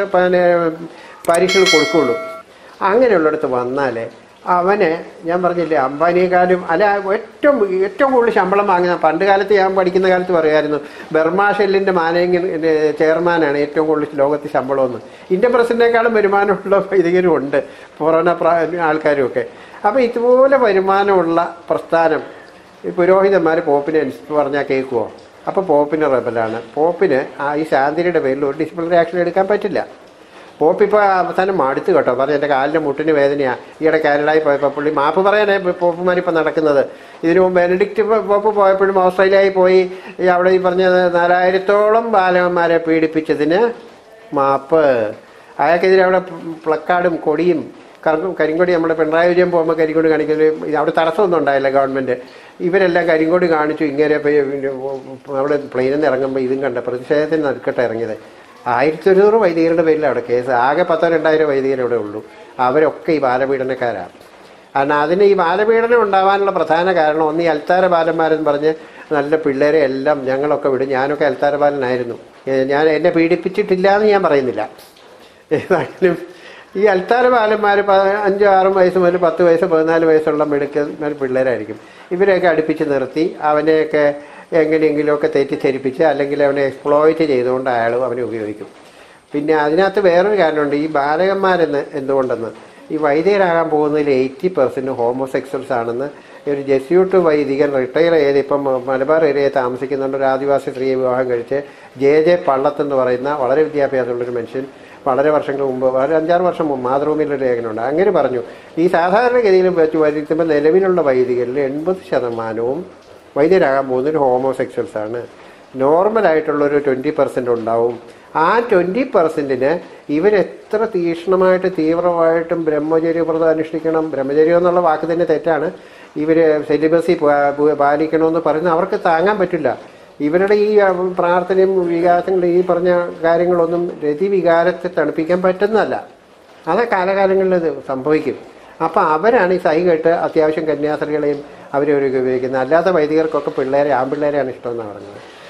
പാരീഷുകൾ കൊടുക്കുകയുള്ളൂ. അങ്ങനെയുള്ളിടത്ത് വന്നാൽ അവന് ഞാൻ പറഞ്ഞില്ലേ അംബാനിയെക്കാളും അല്ല ഏറ്റവും ഏറ്റവും കൂടുതൽ ശമ്പളം വാങ്ങുന്ന പണ്ട് കാലത്ത് ഞാൻ പഠിക്കുന്ന കാലത്ത് പറയുമായിരുന്നു ബർമാ ഷെല്ലിൻ്റെ മാനേജിങ് ചെയർമാനാണ് ഏറ്റവും കൂടുതൽ ലോകത്ത് ശമ്പളമെന്ന്. ഇന്ത്യൻ പ്രസിഡന്റിനേക്കാളും വരുമാനമുള്ള വൈദികരും ഉണ്ട്, പുറമെ ആൾക്കാരും ഒക്കെ. അപ്പോൾ ഇതുപോലെ വരുമാനമുള്ള പ്രസ്ഥാനം ഈ പുരോഹിതന്മാർ പോപ്പിനെ പറഞ്ഞാൽ കേൾക്കുമോ? അപ്പോൾ പോപ്പിന് റബലാണ്. പോപ്പിന് ആ ഈ ശാന്തിയുടെ പേരിൽ ഒരു ഡിസിപ്ലിനറി ആക്ഷൻ എടുക്കാൻ പറ്റില്ല. പോപ്പ് ഇപ്പോൾ അവസാനം മടുത്ത് കേട്ടോ. പറഞ്ഞ് എൻ്റെ കാലിൻ്റെ മുട്ടിന് വേദനയാണ്. ഈയിടെ കാനഡയിൽ പോയപ്പോൾ പുള്ളി മാപ്പ് പറയാനേ പോപ്പുമാരിപ്പോൾ നടക്കുന്നത്. ഇതിനു മുമ്പ് ബെനഡിക്റ്റ് പോപ്പ് പോയപ്പോഴും ഓസ്ട്രേലിയയിൽ പോയി അവിടെ ഈ പറഞ്ഞ നാലായിരത്തോളം ബാലകന്മാരെ പീഡിപ്പിച്ചതിന് മാപ്പ്. അയാൾക്കെതിരെ അവിടെ പ്ലക്കാർഡും കൊടിയും കറങ്ങും കരിങ്കൊടി നമ്മുടെ പിണറായി വിജയൻ പോകുമ്പോൾ കരിങ്കൊടി കാണിക്കുന്നത് അവിടെ തടസ്സമൊന്നും ഉണ്ടായില്ല ഗവൺമെൻറ്. ഇവരെല്ലാം കരിങ്കൊടി കാണിച്ചു. ഇങ്ങനെ അവിടെ പ്ലെയിനിൽ നിന്ന് ഇറങ്ങുമ്പോൾ ഇതും കണ്ട പ്രതിഷേധത്തിന് നടുക്കട്ടെ ഇറങ്ങിയത്. ആയിരത്തി ഒരുന്നൂറ് വൈദികരുടെ പേരിൽ അവിടെ കേസ്. ആകെ പത്തോ രണ്ടായിരം വൈദികരവിടെ ഉള്ളൂ. അവരൊക്കെ ഈ ബാലപീഡനക്കാരാണ്. കാരണം അതിന് ഈ ബാലപീഡനം ഉണ്ടാവാനുള്ള പ്രധാന കാരണം ഒന്ന് ഈ അൽത്താര ബാലന്മാരെന്ന് പറഞ്ഞ് നല്ല പിള്ളേരെ എല്ലാം ഞങ്ങളൊക്കെ വിടും. ഞാനൊക്കെ അൽത്താര ബാലനായിരുന്നു. ഞാൻ എന്നെ പീഡിപ്പിച്ചിട്ടില്ല എന്ന് ഞാൻ പറയുന്നില്ല. ഏതായാലും ഈ അൽത്താര ബാലന്മാർ അഞ്ചും ആറും വയസ്സ് മുതൽ പത്ത് വയസ്സ് പതിനാല് വയസ്സുള്ള മിടുക്കുന്ന പിള്ളേരായിരിക്കും. ഇവരെയൊക്കെ അടുപ്പിച്ച് നിർത്തി അവനെയൊക്കെ എങ്ങനെയെങ്കിലുമൊക്കെ തെറ്റിദ്ധരിപ്പിച്ച് അല്ലെങ്കിൽ അവനെ എക്സ്പ്ലോയിറ്റ് ചെയ്തുകൊണ്ട് അയാൾ അവനെ ഉപയോഗിക്കും. പിന്നെ അതിനകത്ത് വേറൊരു കാരണമുണ്ട്. ഈ ബാലകന്മാരെന്ന് എന്തുകൊണ്ടെന്ന് ഈ വൈദികരാകാൻ പോകുന്നതിൽ എയ്റ്റി പെർസെൻറ്റ് ഹോമോസെക്സ്വൽസ് ആണെന്ന് ഒരു ജെസ്യൂട്ട് വൈദികൻ റിട്ടയർ ചെയ്ത് ഇപ്പം മലബാർ ഏരിയയിൽ താമസിക്കുന്നുണ്ട്. ഒരു ആദിവാസി സ്ത്രീയെ വിവാഹം കഴിച്ച് ജെ ജെ പള്ളത്തെന്ന് പറയുന്ന വളരെ വിദ്യാഭ്യാസമുള്ളൊരു മനുഷ്യൻ വളരെ വർഷങ്ങൾക്ക് മുമ്പ് ഒരു അഞ്ചാറ് വർഷം മുമ്പ് മാതൃഭൂമിയിലൊരു ലേഖനമുണ്ട്. അങ്ങനെ പറഞ്ഞു ഈ സാധാരണഗതിയിൽ വെച്ച് വരുത്തുമ്പോൾ നിലവിലുള്ള വൈദികരിൽ എൺപത് ശതമാനവും വൈദ്യരാകാൻ പോകുന്നൊരു ഹോമോസെക്സ്വൽസാണ്. നോർമലായിട്ടുള്ളൊരു ട്വൻറ്റി പെർസെൻറ്റ് ഉണ്ടാവും. ആ ട്വൻറ്റി പെർസെൻറ്റിന് ഇവരെത്ര തീക്ഷ്ണമായിട്ട് തീവ്രമായിട്ടും ബ്രഹ്മചര്യവ്രതം അനുഷ്ഠിക്കണം, ബ്രഹ്മചര്യം എന്നുള്ള വാക്ക് തന്നെ തെറ്റാണ്, ഇവർ സെലിബസി പാലിക്കണമെന്ന് പറയുന്നത് അവർക്ക് താങ്ങാൻ പറ്റില്ല. ഇവരുടെ ഈ പ്രാർത്ഥനയും വികാസങ്ങളും ഈ പറഞ്ഞ കാര്യങ്ങളൊന്നും രതിവികാരത്തെ തണുപ്പിക്കാൻ പറ്റുന്നതല്ല. അത് കാലകാലങ്ങളിൽ ഇത് സംഭവിക്കും. അപ്പോൾ അവരാണ് ഈ സൈ കേട്ട് അത്യാവശ്യം കന്യാസ്ത്രീകളെയും അവരവരൊക്കെ ഉപയോഗിക്കുന്നത്. അല്ലാത്ത വൈദികർക്കൊക്കെ പിള്ളേരെ ആൺപിള്ളേരെയാണ് ഇഷ്ടമെന്നാണ് പറഞ്ഞത്.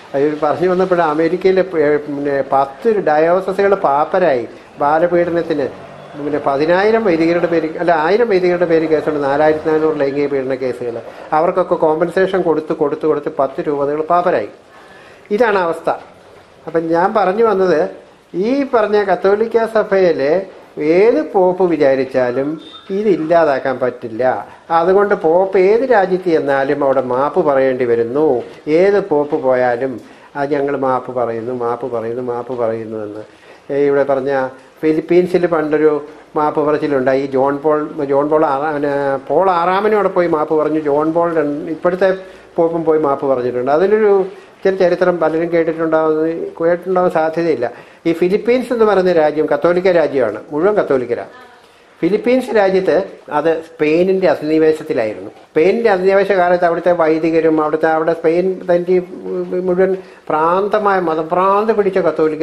അത് പറഞ്ഞു വന്നപ്പോൾ അമേരിക്കയിലെ പിന്നെ പത്ത് ഡയോസസുകൾ പാപ്പരായി ബാലപീഡനത്തിന്. പിന്നെ പതിനായിരം വൈദികരുടെ പേര് അല്ല ആയിരം വൈദികരുടെ പേര് കേസുണ്ട്, നാലായിരത്തി നാനൂറ് ലൈംഗിക പീഡന കേസുകൾ. അവർക്കൊക്കെ കോമ്പൻസേഷൻ കൊടുത്ത് കൊടുത്ത് കൊടുത്ത് പത്ത് രൂപതകൾ പാപ്പരായി. ഇതാണ് അവസ്ഥ. അപ്പം ഞാൻ പറഞ്ഞു വന്നത്, ഈ പറഞ്ഞ കത്തോലിക്ക സഭയിൽ ഏത് പോപ്പ് വിചാരിച്ചാലും ഇതില്ലാതാക്കാൻ പറ്റില്ല. അതുകൊണ്ട് പോപ്പ് ഏത് രാജ്യത്ത് ചെന്നാലും അവിടെ മാപ്പ് പറയേണ്ടി വരുന്നു. ഏത് പോപ്പ് പോയാലും അത് ഞങ്ങൾ മാപ്പ് പറയുന്നു മാപ്പ് പറയുന്നു മാപ്പ് പറയുന്നു എന്ന്. ഇവിടെ പറഞ്ഞ ഫിലിപ്പീൻസിൽ പണ്ടൊരു മാപ്പ് പറച്ചിലുണ്ടായി. ജോൺ പോൾ ജോൺ പോൾ ആറാ പോൾ ആറാമനോടെ പോയി മാപ്പ് പറഞ്ഞു. ജോൺ പോൾ ഇപ്പോഴത്തെ പോപ്പും പോയി മാപ്പ് പറഞ്ഞിട്ടുണ്ട്. അതിലൊരു ചില ചരിത്രം പലരും കേട്ടിട്ടുണ്ടാവുന്ന കേട്ടിട്ടുണ്ടാവാൻ സാധ്യതയില്ല. ഈ ഫിലിപ്പീൻസ് എന്ന് പറയുന്ന രാജ്യം കത്തോലിക്ക രാജ്യമാണ്, മുഴുവൻ കത്തോലിക്കരാണ്. ഫിലിപ്പീൻസ് രാജ്യത്ത് അത് സ്പെയിനിൻ്റെ അധിനിവേശത്തിലായിരുന്നു. സ്പെയിനിൻ്റെ അധിനിവേശ കാലത്ത് അവിടുത്തെ വൈദികരും അവിടുത്തെ അവിടെ സ്പെയിൻ തൻ്റെ മുഴുവൻ പ്രാന്തമായ മതഭ്രാന്ത് പിടിച്ച കത്തോലിക്ക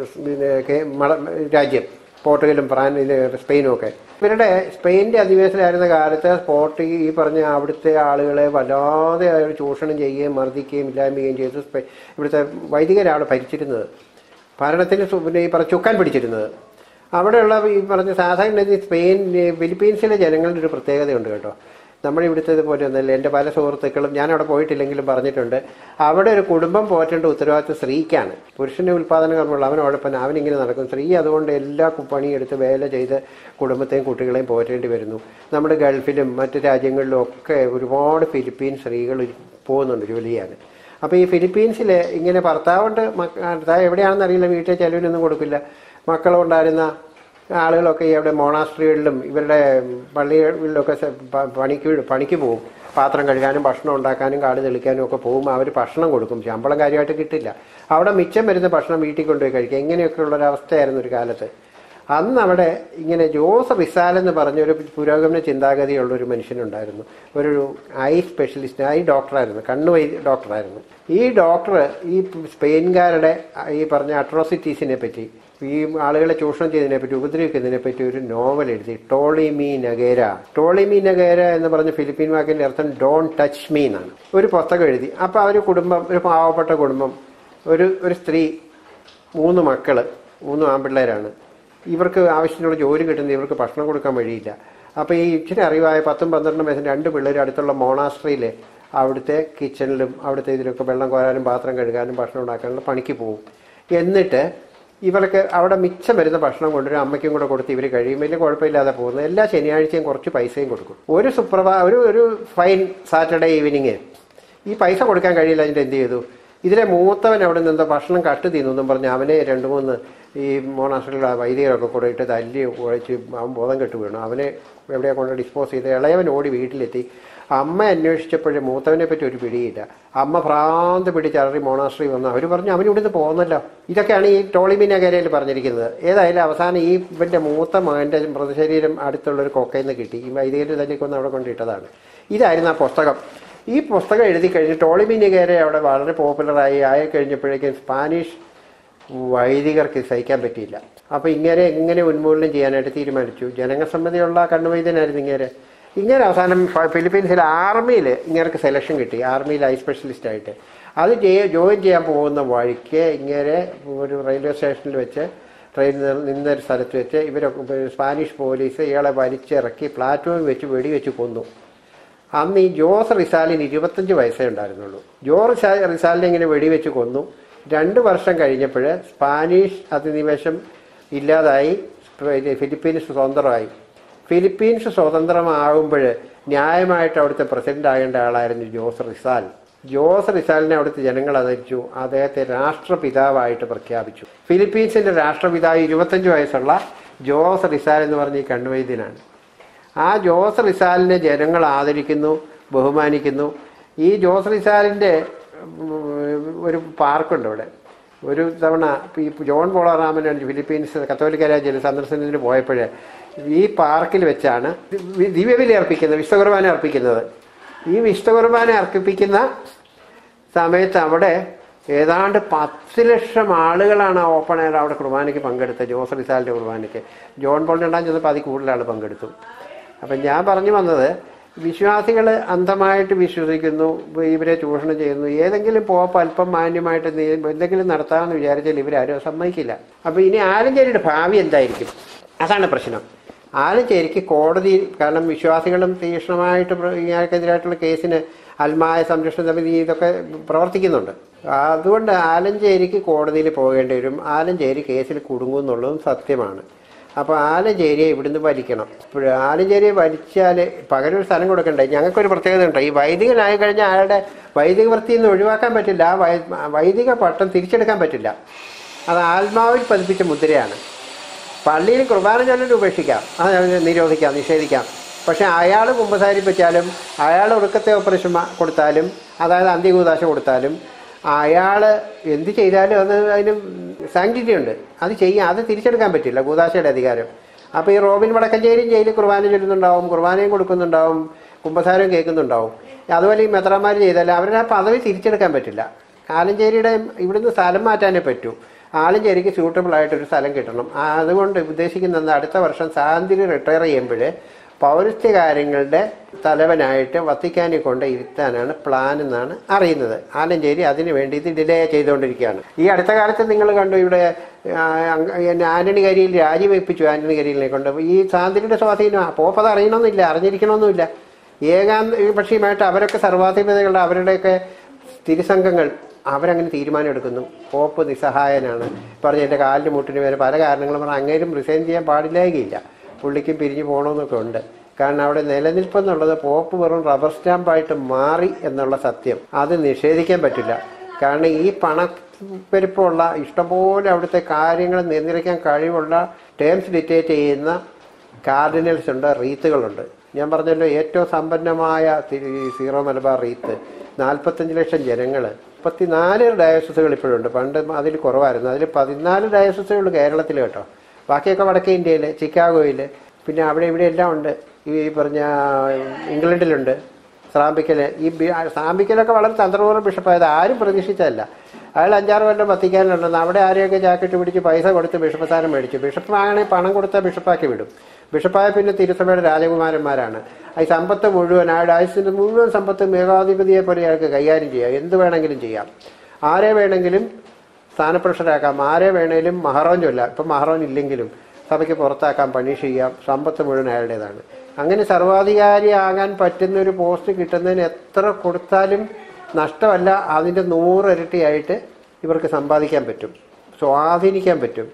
രാജ്യം, പോർട്ടുഗലും ഫ്രാൻസ് സ്പെയിനും ഒക്കെ. ഇവരുടെ സ്പെയിനിൻ്റെ അധിനിവേശത്തിലായിരുന്ന കാലത്ത് പോർട്ടുഗീസ് ഈ പറഞ്ഞ അവിടുത്തെ ആളുകളെ വല്ലാതെ ചൂഷണം ചെയ്യുകയും മർദ്ദിക്കുകയും ഇല്ലായ്മയും ചെയ്ത് ഇവിടുത്തെ വൈദികരാണ് ഭരിച്ചിരുന്നത്. ഭരണത്തിന് പിന്നെ ഈ പറഞ്ഞ ചുക്കാൻ പിടിച്ചിരുന്നത്. അവിടെയുള്ള ഈ പറഞ്ഞ സാധാരണ സ്പെയിൻ ഫിലിപ്പീൻസിലെ ജനങ്ങളുടെ ഒരു പ്രത്യേകതയുണ്ട് കേട്ടോ. നമ്മുടെ ഇവിടുത്തെ പോലെ ഒന്നല്ല. എൻ്റെ പല സുഹൃത്തുക്കളും, ഞാനവിടെ പോയിട്ടില്ലെങ്കിലും പറഞ്ഞിട്ടുണ്ട്, അവിടെ ഒരു കുടുംബം പോറ്റേണ്ട ഉത്തരവാദിത്വം സ്ത്രീക്കാണ്. പുരുഷൻ്റെ ഉൽപ്പാദന കർമ്മമുള്ള അവൻ ഉഴപ്പൻ, അവനിങ്ങനെ നടക്കും. സ്ത്രീ അതുകൊണ്ട് എല്ലാ പണിയെടുത്ത് വേല ചെയ്ത് കുടുംബത്തെയും കുട്ടികളെയും പോറ്റേണ്ടി വരുന്നു. നമ്മുടെ ഗൾഫിലും മറ്റ് രാജ്യങ്ങളിലും ഒക്കെ ഒരുപാട് ഫിലിപ്പീൻ സ്ത്രീകൾ പോകുന്നുണ്ട് ജോലി ചെയ്യാൻ. അപ്പോൾ ഈ ഫിലിപ്പീൻസിൽ ഇങ്ങനെ ഭർത്താവുണ്ട്, ഭർത്താവ് എവിടെയാണെന്ന് അറിയില്ല, വീട്ടിൽ ചെലവിനൊന്നും കൊടുക്കില്ല. മക്കളുണ്ടായിരുന്ന ആളുകളൊക്കെ ഇവിടെ മോണാസ്ട്രികളിലും ഇവരുടെ പള്ളികളിലൊക്കെ പണിക്ക് പണിക്ക് പോകും. പാത്രം കഴുകാനും ഭക്ഷണം ഉണ്ടാക്കാനും കാട് തെളിക്കാനും ഒക്കെ പോകുമ്പോൾ അവർ ഭക്ഷണം കൊടുക്കും. ശമ്പളം കാര്യമായിട്ട് കിട്ടില്ല. അവിടെ മിച്ചം വരുന്ന ഭക്ഷണം വീട്ടിൽ കൊണ്ടുപോയി കഴിക്കുക. ഇങ്ങനെയൊക്കെ ഉള്ളൊരവസ്ഥയായിരുന്നു ഒരു കാലത്ത്. അന്ന് അവിടെ ഇങ്ങനെ ജോസ് റിസാൽ എന്ന് പറഞ്ഞൊരു പുരോഗമന ചിന്താഗതിയുള്ളൊരു മനുഷ്യനുണ്ടായിരുന്നു. ഒരു ഐ സ്പെഷ്യലിസ്റ്റ്, ഐ ഡോക്ടറായിരുന്നു, കണ്ണു വൈ ഡോക്ടറായിരുന്നു. ഈ ഡോക്ടർ ഈ സ്പെയിൻകാരുടെ ഈ പറഞ്ഞ അട്രോസിറ്റീസിനെ പറ്റി, ഈ ആളുകളെ ചൂഷണം ചെയ്തതിനെ പറ്റി, ഉപദ്രവിക്കുന്നതിനെ പറ്റി ഒരു നോവൽ എഴുതി. ടോളിമി നഗേര. ടോളിമി നഗേര എന്ന് പറഞ്ഞ ഫിലിപ്പീൻ വാക്കിൻ്റെ അർത്ഥം ഡോൺ ടച്ച് മീ എന്നാണ്. ഒരു പുസ്തകം എഴുതി. അപ്പോൾ അവർ കുടുംബം, ഒരു പാവപ്പെട്ട കുടുംബം, ഒരു ഒരു സ്ത്രീ, മൂന്ന് മക്കൾ, മൂന്ന് ആൺപിള്ളേരാണ്. ഇവർക്ക് ആവശ്യത്തിനുള്ള ജോലി കിട്ടുന്നത് ഇവർക്ക് ഭക്ഷണം കൊടുക്കാൻ വഴിയില്ല. അപ്പോൾ ഈ ഇച്ചിരി അറിവായ പത്തും പന്ത്രണ്ടും വയസ്സിന് രണ്ട് പിള്ളേർ അടുത്തുള്ള മോണാസ്ട്രിയിൽ അവിടുത്തെ കിച്ചണിലും അവിടുത്തെ ഇതിലൊക്കെ വെള്ളം കോരാനും പാത്രം കഴുകാനും ഭക്ഷണം ഉണ്ടാക്കാനുള്ള പണിക്ക് പോകും. എന്നിട്ട് ഇവർക്ക് അവിടെ മിച്ചം വരുന്ന ഭക്ഷണം കൊണ്ടുവരും, അമ്മയ്ക്കും കൂടെ കൊടുത്ത് ഇവർ കഴിയും. വലിയ കുഴപ്പമില്ലാതെ പോകുന്നത്. എല്ലാ ശനിയാഴ്ചയും കുറച്ച് പൈസയും കൊടുക്കും. ഒരു സുപ്രഭാ ഒരു ഒരു ഫൈൻ സാറ്റർഡേ ഈവനിങ് ഈ പൈസ കൊടുക്കാൻ കഴിയില്ല. അതിൻ്റെ എന്ത് ചെയ്തു, ഇതിലെ മൂത്തവൻ അവിടെ നിന്ന് ഭക്ഷണം കട്ട് തിന്നും പറഞ്ഞ് അവനെ രണ്ട് മൂന്ന് ഈ മോണാസ്ട്രിയിലുള്ള വൈദികരൊക്കെ കൂടെ ഇട്ട് തല്ലി കുഴച്ച് അവൻ ബോധം കെട്ട് വീണു. അവനെ എവിടെയാണ് കൊണ്ട് ഡിസ്പോസ് ചെയ്ത് ഇളയവൻ ഓടി വീട്ടിലെത്തി. അമ്മ അന്വേഷിച്ചപ്പോഴും മൂത്തവനെ പറ്റി ഒരു പിടിയില്ല. അമ്മ ഭ്രാന്ത് പിടിച്ചറി മോണാസ്ട്രി വന്നു. അവർ പറഞ്ഞു അവൻ ഇവിടുന്ന് പോകുന്നല്ലോ. ഇതൊക്കെയാണ് ഈ ടോളിമി നഗരയിൽ പറഞ്ഞിരിക്കുന്നത്. ഏതായാലും അവസാനം ഈ ഇവൻ്റെ മൂത്ത മകൻ്റെ മൃതശരീരം അടുത്തുള്ളൊരു കൊക്കയിൽ നിന്ന് കിട്ടി. ഈ വൈദികർ തല്ലിക്കൊന്ന് അവിടെ കൊണ്ടിട്ടതാണ്. ഇതായിരുന്നു ആ പുസ്തകം. ഈ പുസ്തകം എഴുതി കഴിഞ്ഞ് ടോളിമി നഗേര അവിടെ വളരെ പോപ്പുലറായി ആയി കഴിഞ്ഞപ്പോഴേക്കും സ്പാനിഷ് വൈദികർക്ക് സഹിക്കാൻ പറ്റിയില്ല. അപ്പോൾ ഇങ്ങനെ എങ്ങനെ ഉന്മൂലനം ചെയ്യാനായിട്ട് തീരുമാനിച്ചു. ജനസമ്മതിയുള്ള കണ്ണുവൈദ്യനായിരുന്നു ഇങ്ങനെ. ഇങ്ങനെ അവസാനം ഫിലിപ്പീൻസിലെ ആർമിയിൽ ഇങ്ങനെ സെലക്ഷൻ കിട്ടി, ആർമിയിൽ ഐ സ്പെഷ്യലിസ്റ്റായിട്ട്. അത് ജോയിൻ ചെയ്യാൻ പോകുന്ന വഴിക്ക് ഇങ്ങനെ ഒരു റെയിൽവേ സ്റ്റേഷനിൽ വെച്ച് ട്രെയിൻ നിന്നൊരു സ്ഥലത്ത് വെച്ച് ഇവരൊക്കെ സ്പാനിഷ് പോലീസ് ഇയാളെ വലിച്ചിറക്കി പ്ലാറ്റ്ഫോമിൽ വെച്ച് വെടിവെച്ച് കൊന്നു. അന്ന് ഈ ജോസ് റിസാലിന് ഇരുപത്തഞ്ച് വയസ്സേ ഉണ്ടായിരുന്നുള്ളൂ. ജോ റിസാ റിസാലിനെ ഇങ്ങനെ വെടിവെച്ച് കൊന്നു. രണ്ട് വർഷം കഴിഞ്ഞപ്പോൾ സ്പാനിഷ് അധിനിവേശം ഇല്ലാതായി, ഫിലിപ്പീൻസ് സ്വതന്ത്രമായി. ഫിലിപ്പീൻസ് സ്വതന്ത്രമാകുമ്പോൾ ന്യായമായിട്ട് അവിടുത്തെ പ്രസിഡന്റ് ആകേണ്ട ആളായിരുന്നു ജോസ് റിസാൽ. ജോസ് റിസാലിനെ അവിടുത്തെ ജനങ്ങൾ ആദരിച്ചു. അദ്ദേഹത്തെ രാഷ്ട്രപിതാവായിട്ട് പ്രഖ്യാപിച്ചു. ഫിലിപ്പീൻസിൻ്റെ രാഷ്ട്രപിതാവ് ഇരുപത്തഞ്ച് വയസ്സുള്ള ജോസ് റിസാൽ എന്ന് പറഞ്ഞ ഈ കണ്ണുവൈദ്യനാണ്. ആ ജോസ് റിസാലിനെ ജനങ്ങൾ ആദരിക്കുന്നു, ബഹുമാനിക്കുന്നു. ഈ ജോസ് റിസാലിൻ്റെ ഒരു പാർക്കുണ്ട് ഇവിടെ. ഒരു തവണ ഈ ജോൺ പോളറാമനാണ് ഫിലിപ്പീൻസ് കത്തോലിക്ക രാജ്യത്തിൽ സന്ദർശനത്തിന് പോയപ്പോൾ ഈ പാർക്കിൽ വെച്ചാണ് ദിവ്യബലി അർപ്പിക്കുന്നത്, വിശുദ്ധ കുർബാന അർപ്പിക്കുന്നത്. ഈ വിശുദ്ധ കുർബാന അർപ്പിക്കുന്ന സമയത്ത് അവിടെ ഏതാണ്ട് പത്ത് ലക്ഷം ആളുകളാണ് ആ ഓപ്പൺ എയർ അവിടെ കുർബാനയ്ക്ക് പങ്കെടുത്തത്. ജോസ് റിസാലിൻ്റെ കുർബാനയ്ക്ക് ജോൺ പോൾ രണ്ടാം ചെന്നപ്പോൾ അതിൽ കൂടുതൽ ആൾ പങ്കെടുത്തു. അപ്പം ഞാൻ പറഞ്ഞു വന്നത്, വിശ്വാസികൾ അന്ധമായിട്ട് വിശ്വസിക്കുന്നു, ഇവരെ ചൂഷണം ചെയ്യുന്നു. ഏതെങ്കിലും പോപ്പ് അല്പം മാന്യമായിട്ട് എന്തെങ്കിലും നടത്താമെന്ന് വിചാരിച്ചാൽ ഇവരാരും സമ്മതിക്കില്ല. അപ്പോൾ ഇനി ആലഞ്ചേരിയുടെ ഭാവി എന്തായിരിക്കും? അതാണ് പ്രശ്നം. ആലഞ്ചേരിക്ക് കോടതി, കാരണം വിശ്വാസികളും തീക്ഷ്ണമായിട്ട് ഇയാൾക്കെതിരായിട്ടുള്ള കേസിന് അൽമായ സംരക്ഷണ സമിതി ഇതൊക്കെ പ്രവർത്തിക്കുന്നുണ്ട്. അതുകൊണ്ട് ആലഞ്ചേരിക്ക് കോടതിയിൽ പോകേണ്ടി വരും. ആലഞ്ചേരി കേസിൽ കുടുങ്ങും എന്നുള്ളതും സത്യമാണ്. അപ്പോൾ ആലഞ്ചേരിയെ ഇവിടുന്ന് വലിക്കണം. ഇപ്പോൾ ആലഞ്ചേരിയെ വലിച്ചാൽ പകരൊരു സ്ഥലം കൊടുക്കണ്ടേ? ഞങ്ങൾക്കൊരു പ്രത്യേകത ഉണ്ട്. ഈ വൈദികനായി കഴിഞ്ഞാൽ അയാളുടെ വൈദിക വൃത്തിയിൽ നിന്ന് ഒഴിവാക്കാൻ പറ്റില്ല. ആ വൈദിക പട്ടം തിരിച്ചെടുക്കാൻ പറ്റില്ല. അത് ആത്മാവിൽ പതിപ്പിച്ച മുദ്രയാണ്. പള്ളിയിൽ കുർബാന ചൊല്ലൽ ഉപേക്ഷിക്കാം, അത് നിരോധിക്കാം, നിഷേധിക്കാം. പക്ഷെ അയാൾ കുമ്പസാരിപ്പിച്ചാലും അയാൾ ഉറക്കത്തെ ഓപ്പറേഷൻ കൊടുത്താലും, അതായത് അന്ത്യകൂദാശ കൊടുത്താലും, അയാൾ എന്ത് ചെയ്താലും അത് അതിന് സാങ്ക്ടിറ്റി ഉണ്ട്. അത് ചെയ്യാം, അത് തിരിച്ചെടുക്കാൻ പറ്റില്ല, കൂദാശയുടെ അധികാരം. അപ്പോൾ ഈ റോബിൻ വടക്കഞ്ചേരിയും ജയിലിൽ കുർബാന ചൊല്ലുന്നുണ്ടാവും, കുർബാനയും കൊടുക്കുന്നുണ്ടാവും, കുമ്പസാരവും കേൾക്കുന്നുണ്ടാവും. അതുപോലെ ഈ മെത്രാന്മാർ ചെയ്താൽ അവരുടെ ആ പദവി തിരിച്ചെടുക്കാൻ പറ്റില്ല. ആലഞ്ചേരിയുടെ ഇവിടുന്ന് സ്ഥലം മാറ്റാനേ പറ്റൂ. ആലഞ്ചേരിക്ക് സ്യൂട്ടബിൾ ആയിട്ടൊരു സ്ഥലം കിട്ടണം. അതുകൊണ്ട് ഉദ്ദേശിക്കുന്നത് അടുത്ത വർഷം സാന്തിരി റിട്ടയർ ചെയ്യുമ്പോൾ പൗരസ്ത്യ കാര്യങ്ങളുടെ തലവനായിട്ട് വത്തിക്കാനെ കൊണ്ട് ഇരുത്താനാണ് പ്ലാൻ എന്നാണ് അറിയുന്നത്. ആലഞ്ചേരി അതിന് വേണ്ടി ഇത് ഡിലേ ചെയ്തുകൊണ്ടിരിക്കുകയാണ്. ഈ അടുത്ത കാലത്ത് നിങ്ങൾ കണ്ടു, ഇവിടെ ആന്റണി കരിയിൽ രാജിവെപ്പിച്ചു. ആന്റണി കരിയിലിനെ കൊണ്ട് ഈ സാന്തിരിയുടെ സ്വാധീനം പോപ്പത് അറിയണമെന്നില്ല, അറിഞ്ഞിരിക്കണമെന്നില്ല. ഏകാന്തപക്ഷീയമായിട്ട് അവരൊക്കെ സർവാധിപതികളുടെ അവരുടെയൊക്കെ തിരുസംഘങ്ങൾ അവരങ്ങനെ തീരുമാനം എടുക്കുന്നു. പോപ്പ് നിസ്സഹായനാണ്, പറഞ്ഞ് എൻ്റെ കാലിന് മുട്ടിന് വരെ പല കാരണങ്ങളും പറഞ്ഞാൽ അങ്ങേരും റിസൈൻ ചെയ്യാൻ പാടില്ലായികയില്ല, പുള്ളിക്കും പിരിഞ്ഞു പോകണമെന്നൊക്കെ ഉണ്ട്. കാരണം അവിടെ നിലനിൽപ്പെന്നുള്ളത് പോപ്പ് വെറും റബ്ബർ സ്റ്റാമ്പായിട്ട് മാറി എന്നുള്ള സത്യം അത് നിഷേധിക്കാൻ പറ്റില്ല. കാരണം ഈ പണപ്പെരുപ്പമുള്ള ഇഷ്ടംപോലെ അവിടുത്തെ കാര്യങ്ങൾ നിയന്ത്രിക്കാൻ കഴിവുള്ള ടേംസ് ഡിക്റ്റേറ്റ് ചെയ്യുന്ന കാർഡിനൽസ് ഉണ്ട്, റീത്തുകളുണ്ട്. ഞാൻ പറഞ്ഞല്ലോ, ഏറ്റവും സമ്പന്നമായ സീറോ മലബാർ റീത്ത് നാൽപ്പത്തഞ്ച് ലക്ഷം ജനങ്ങൾ, മുപ്പത്തിനാല് ഡയോസസുകൾ ഇപ്പോഴുണ്ട്. പണ്ട് അതിൽ കുറവായിരുന്നു. അതിൽ പതിനാല് ഡയോസസുകൾ കേരളത്തിൽ കേട്ടോ. ബാക്കിയൊക്കെ വടക്കേ ഇന്ത്യയിൽ, ചിക്കാഗോയിൽ, പിന്നെ അവിടെ ഇവിടെ എല്ലാം ഉണ്ട്. ഈ പറഞ്ഞ ഇംഗ്ലണ്ടിലുണ്ട്, സാമ്പിക്കൽ. ഈ സാമ്പിക്കലൊക്കെ വളരെ തന്ത്രപൂർവ്വം ബിഷപ്പായത് ആരും പ്രതീക്ഷിച്ചതല്ല. അയാൾ അഞ്ചാറ് കൊല്ലം വത്തിക്കാനുണ്ടെന്ന് അവിടെ ആരെയൊക്കെ ജാക്കറ്റ് പിടിച്ച് പൈസ കൊടുത്ത് ബിഷപ്പ് സ്ഥാനം മേടിച്ചു. ബിഷപ്പ് ആണെങ്കിൽ പണം കൊടുത്താൽ ബിഷപ്പാക്കി വിടും. ബിഷപ്പായ പിന്നെ തിരുസഭയുടെ രാജകുമാരന്മാരാണ്. ഈ സമ്പത്ത് മുഴുവൻ, അയാളുടെ ആയുസിൻ്റെ മുഴുവൻ സമ്പത്ത് മേഘാധിപതിയെ പോലെ അയാൾക്ക് കൈകാര്യം ചെയ്യാം, എന്ത് വേണമെങ്കിലും ചെയ്യാം, ആരെ വേണമെങ്കിലും സ്ഥാനപ്രഷരാക്കാം, ആരെ വേണമെങ്കിലും മഹറോൻ ചൊല്ലാം. ഇപ്പം മഹറോൻ ഇല്ലെങ്കിലും സഭയ്ക്ക് പുറത്താക്കാം, പണിഷ് ചെയ്യാം, സമ്പത്ത് മുഴുവൻ അയാളുടേതാണ്. അങ്ങനെ സർവാധികാരിയാകാൻ പറ്റുന്നൊരു പോസ്റ്റ് കിട്ടുന്നതിന് എത്ര കൊടുത്താലും നഷ്ടമല്ല, അതിൻ്റെ നൂറിരട്ടിയായിട്ട് ഇവർക്ക് സമ്പാദിക്കാൻ പറ്റും, സ്വാധീനിക്കാൻ പറ്റും.